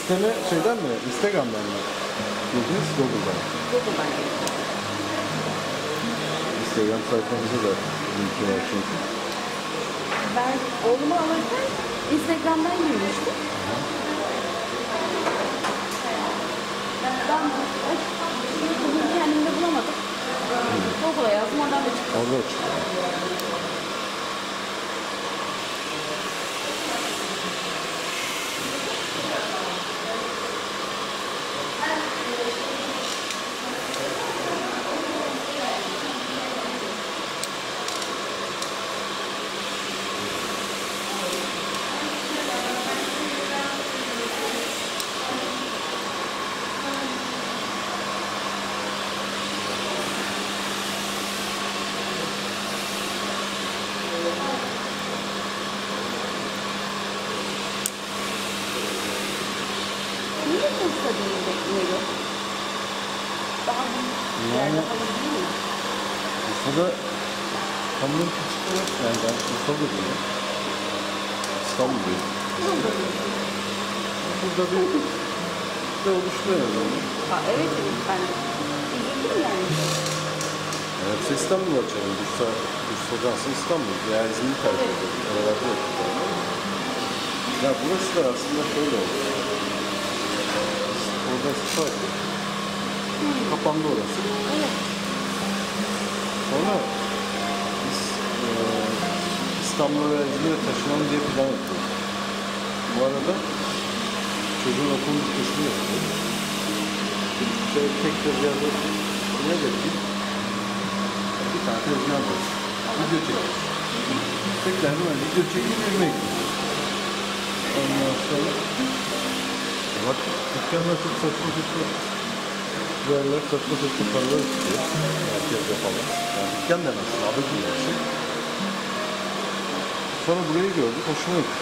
Siteme şeyden mi? Instagram'dan mı? Girdiniz Google'dan. Google'dan geliyor. Instagram sayfamızda da linki var çünkü. Ben oğlumu alırken Instagram'dan girmiştim. Ben bugün kendimde bulamadım. Google'a yazdım, oradan da çıktı. Orada çıktı. Niye kızsa değil bekliyorum? Daha büyük bir yerde kalır değil mi? Bursa'da kamyon küçük yok. Yani ben Bursa'da değilim. İstanbul'dayım. Burada bir de oluştu herhalde. Ha, evet, ben üzüldüm yani. Evet, İstanbul açalım. Bursa'dansa İstanbul. Yani İzmir'i tercih edelim. Oralarda yok. Ya burası da aslında şöyle oldu. Orada farklı. Kapandı orası. Evet. Sonra biz İstanbul'a ve İzmir'e taşınalım diye plan yapıyoruz. Bu arada çocuğun okul bitmesini yapıyoruz. Şöyle tek tezgahı ne dedik? Bir tane tezgah var. Video çekiyoruz. Tekrar hemen video çekip yemek. Ondan sonra bak dükkanlar çok saçma saçma yerler, saçma saçma paralar istiyor. Merkezde falan. Yani dükkan demezsin, adı gibi bir şey. Sonra burayı gördük, hoşuma gitti.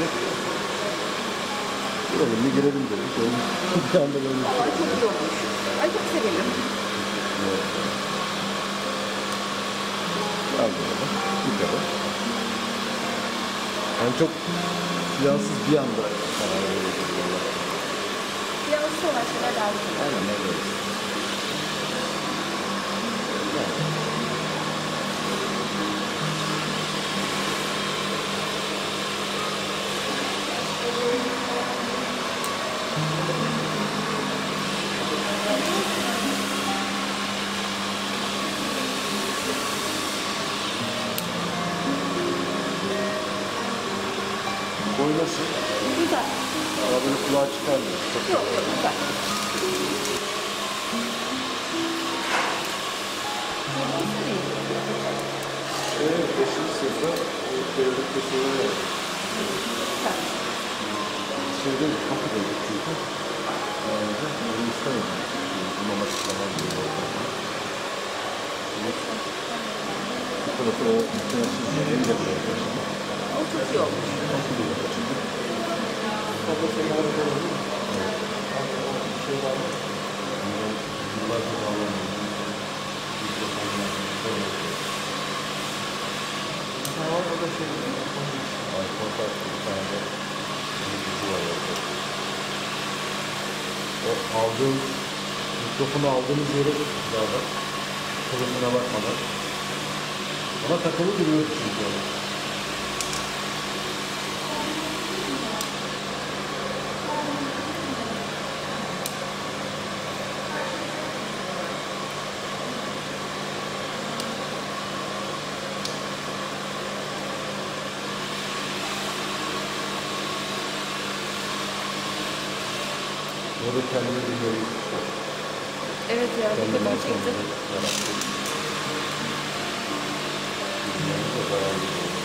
Girelim mi girelim dedik. Bir anda böyle bir Ay, çok iyi olmuş. Ay, çok severim. aldım onu. Bir kere. Yani çok plansız bir anda karar veriyoruz. Yansız olan şeyler daha güzel. Aynen öyle. Boy nasıl? Güzel. Ama böyle kulağa çıkarmıyor. Çok Yok yok, güzel. Evet, 5. sınıfta devlette soru var. Şeyde kapıdaydık çünkü. Onu istemedim. Bulmama çıkmamam diye. Bu tarafı o imkansız yerini de bırakıyor. O çok iyi olmuş. Abla senin arada olur mu? Bir şey var mı? Yıllarca bağlanıyorum. Mikrofonlar. Tamam, o da şey. iPhone taktı bir tane de. Müziği var orada. O aldığım mikrofonu aldığımız yere daha bak. Kılıfına bakmadan. Ona takılı duruyordu çünkü o. Orada kendine bir yolu tutuşlar. Evet ya, Kendi dikkatimi balkonunu çekti. yarattı. Bilmiyorum da zararlı bir yol.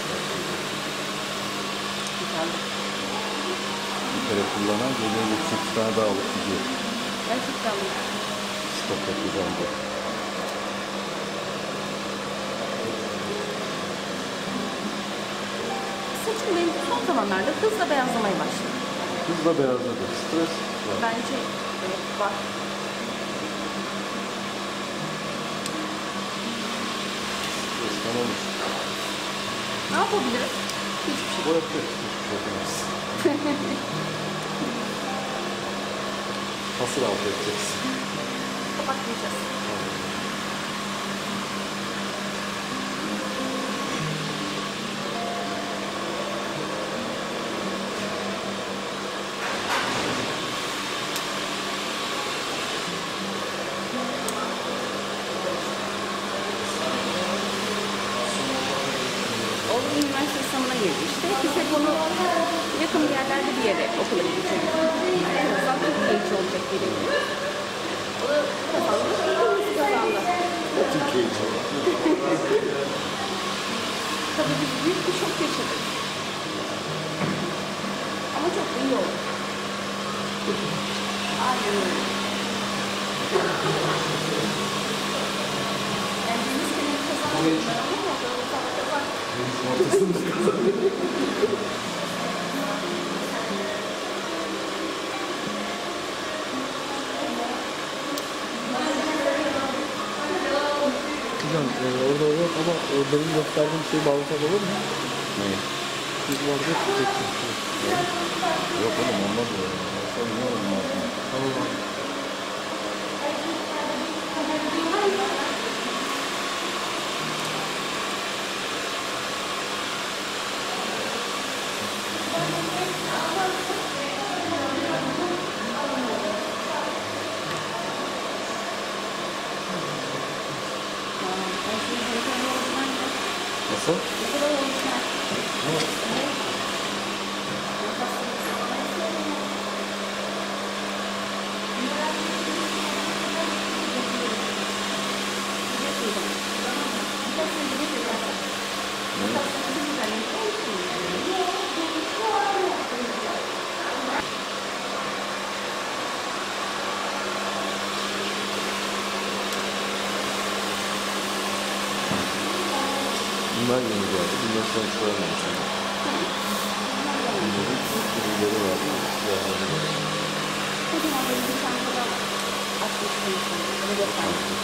Güzel. Bir kere kullanan geliyor 7-8 tane daha alıp gidiyor. Gerçekten mi? Stok yapacağım diye. Saçım benim son zamanlarda hızla beyazlamaya başladı. Hızla beyazladı. Stres var. Bence var. Stresten olur. Ne yapabiliriz? Hiçbir şey. Bu yapacak hiçbir şey yapamazsın. Nasıl rahat edeceksin? Kapatmayacağız. O üniversite sınavına girdi işte. Biz hep onu yakın bir yerlerde bir yere okula gideceğiz. Yani en azından Türkiye'ci olacak biri. O da kazandı. Eğitimimizi kazandı. Türkiye'ci. Tabii biz büyük bir şok yaşadık. Ama çok da iyi oldu. Aynen öyle. Yani deniz kenarı kazanmadılar ama motorlu kazandılar. Ortasını kazanıyor. Hocam orada yok ama benim gösterdiğim şeyi bağlasak olur mu? Neyi? Biz orada tutacaktık. Yok oğlum olmaz ya. Sen ne olmaz mı? Tamam abi. Nasıl? Bunlar yeni geldi. Bundan sonra çıkaramadım sana. Bunların birileri vardı. Siyahları var. Kocaman böyle bir çantada atmıştım. Bunu göstermiştim.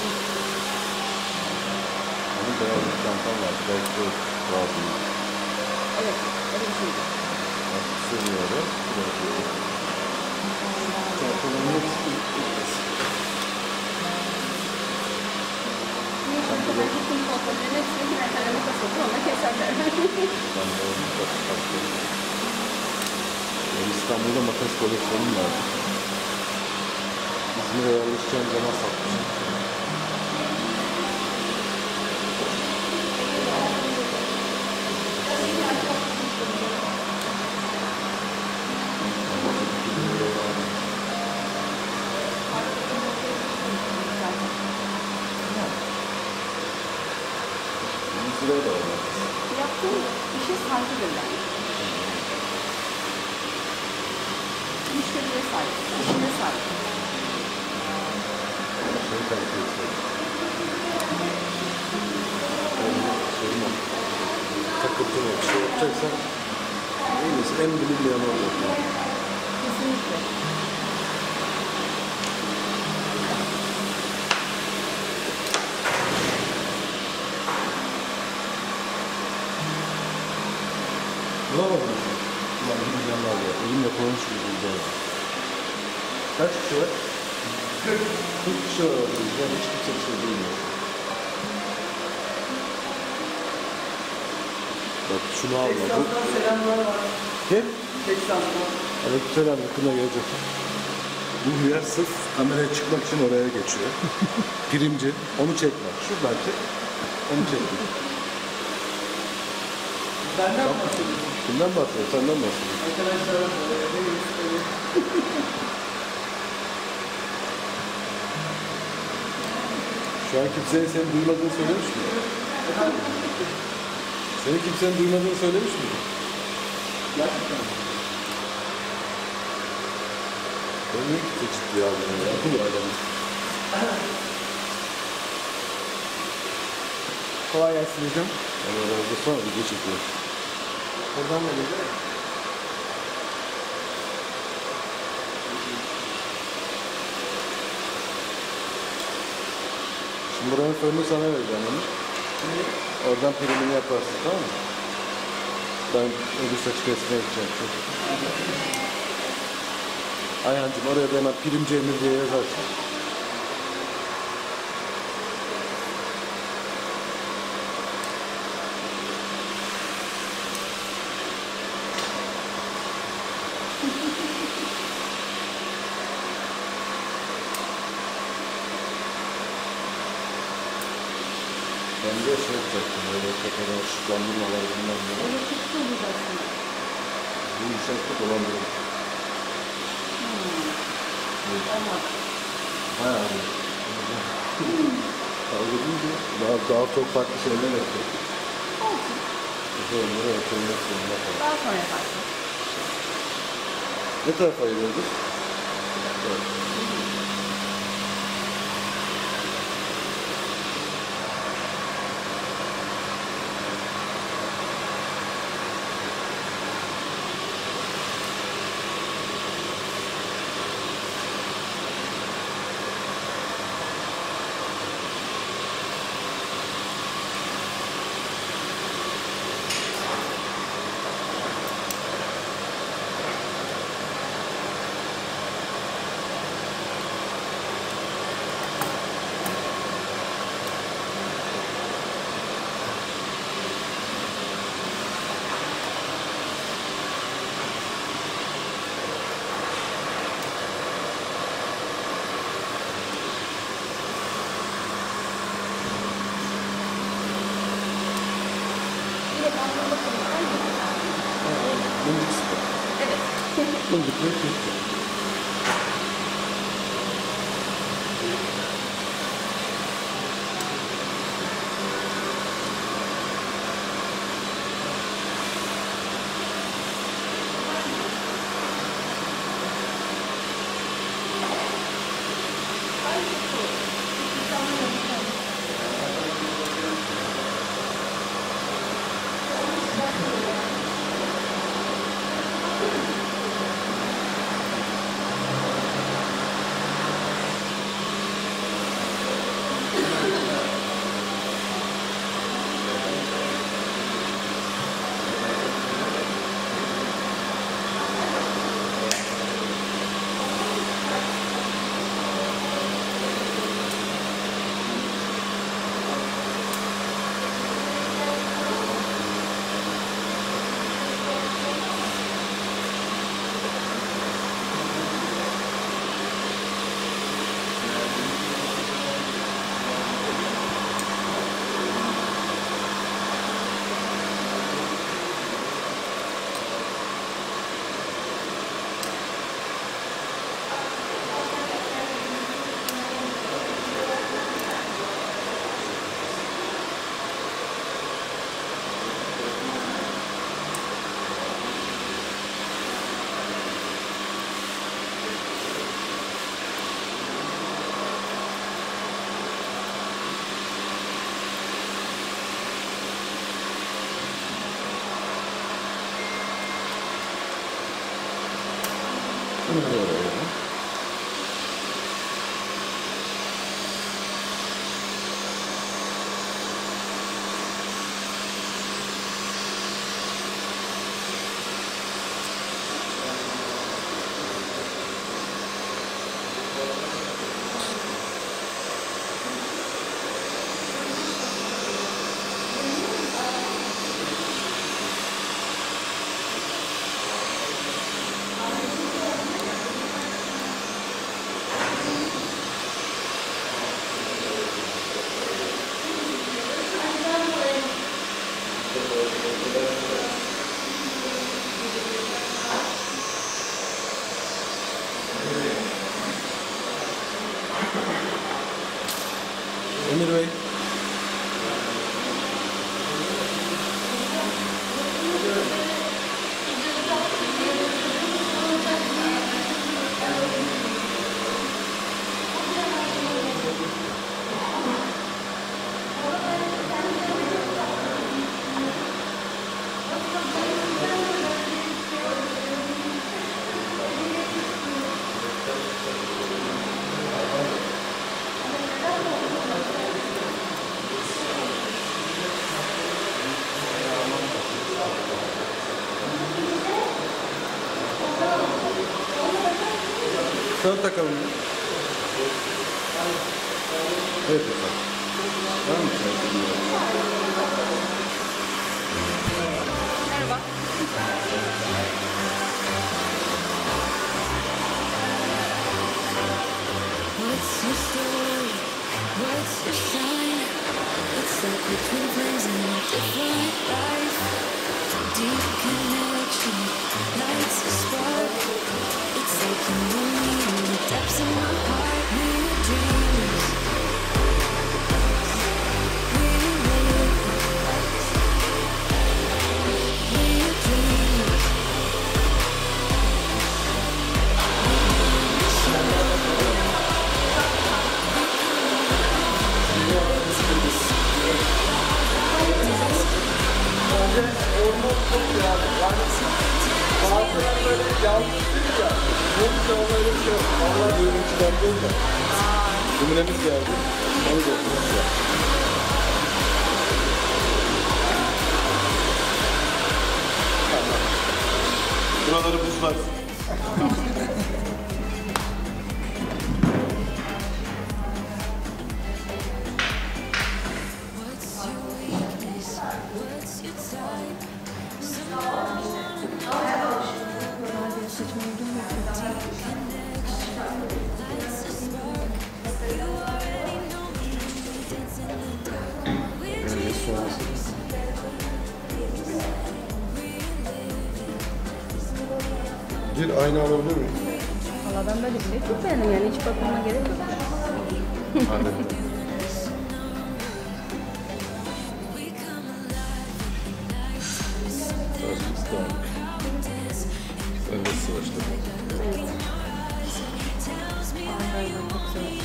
Onun beyaz bir çantam vardı. Belki de vardı. Evet, öyle bir şeydi. Artık sığmıyorum. Çantaların hepsi Kadar gittim fotoğrafların hepsini birer tane makas atıp ona keserler. ben de o makas takıyorum. İstanbul'da makas koleksiyonum vardı. İzmir'e yerleşeceğim zaman satmışım. Sıraya da var. Yaptığım işe saygı gönder. Müşteriye saygı, işine saygı. Şey kalitesi. Şeyim o. Takıntım yok. Bir şey yapacaksan en iyisi en bilinmeyen olacak. Kesinlikle. Bulamadım. Ulan bilmem var ya. Elimle koymuş gibi bulacağım. Kaç kişi var? 40 kişi var orada. Ben hiç kimse bir şey bilmiyor. Bak şunu alma. Bu... Texas'tan selamlar var. Kim? Texas'tan. Aleykümselam. Yakına gelecek. Bu hıyar sırf kameraya çıkmak için oraya geçiyor. Primci. Onu çekme. Şuradan çek. Onu çekme. Benden bahsediyorsun. Kimden bahsediyor? Senden bahsediyor. Arkadaşlar ne gösteriyor? Şu an kimsenin seni duymadığını söylemiş mi? Seni kimsenin duymadığını söylemiş mi? Gerçekten. Ben niye kimse ciddiye aldım ya? Bu adamı. Kolay gelsin hocam. Ama razı sonra video çekiyor. Oradan da geliyor. Şimdi buranın fönünü sana vereceğim onu. Oradan primini yaparsın, tamam mı? Ben öbür saçı kesmeye gideceğim. Ayhancığım oraya da hemen Primci Emir diye yazarsın. Ben de şey yapacaktım, böyle tepeden ışıklandırmalar bunlar böyle. Öyle çıktı bu aslında. Bu yumuşaklık dolandırır. Olmaz. Bayağı iyi. Kavga deyince daha çok farklı şeyler yapıyor. Olsun. Bize onları yapılmak zorunda kalır. Daha sonra yaparsın. Ne tarafa ayırıyorduk? Evet. Mındık sıkı. Evet. Mındık ve kırk. Bunu da oraya. Emir Bey. Sana takalım. Evet efendim. Var mı? Merhaba. What's your story? What's your sign? It's like we're twin flames in a different life. Deep connection lights a spark. It's like you know me in the depths of my heart. We're dreamers. We're dreamers. Bazıları böyle yansıtıyor ya. Bunun da ona öyle bir şey yok. Vallahi böyle bir çıkartıyor da. Numunemiz geldi. Onu da yapacağız. Buraları buzlar. Bir aynı alabilir miyim? Valla ben böyle bile çok beğendim yani hiç bakmama gerek yok. Anladım. Sen de sıvaştın. Evet. Aynen çok güzel.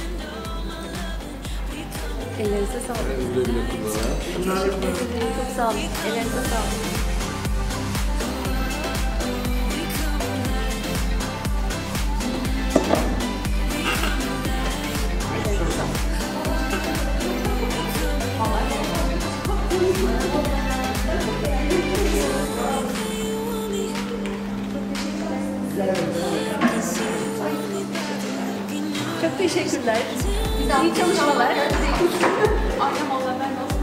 Ellerinize sağlık. Güle güle kullanalım. Teşekkür ederim. Çok sağ olun. Ellerinize sağlık. Çok teşekkürler. İyi çalışmalar. Aynen valla ben de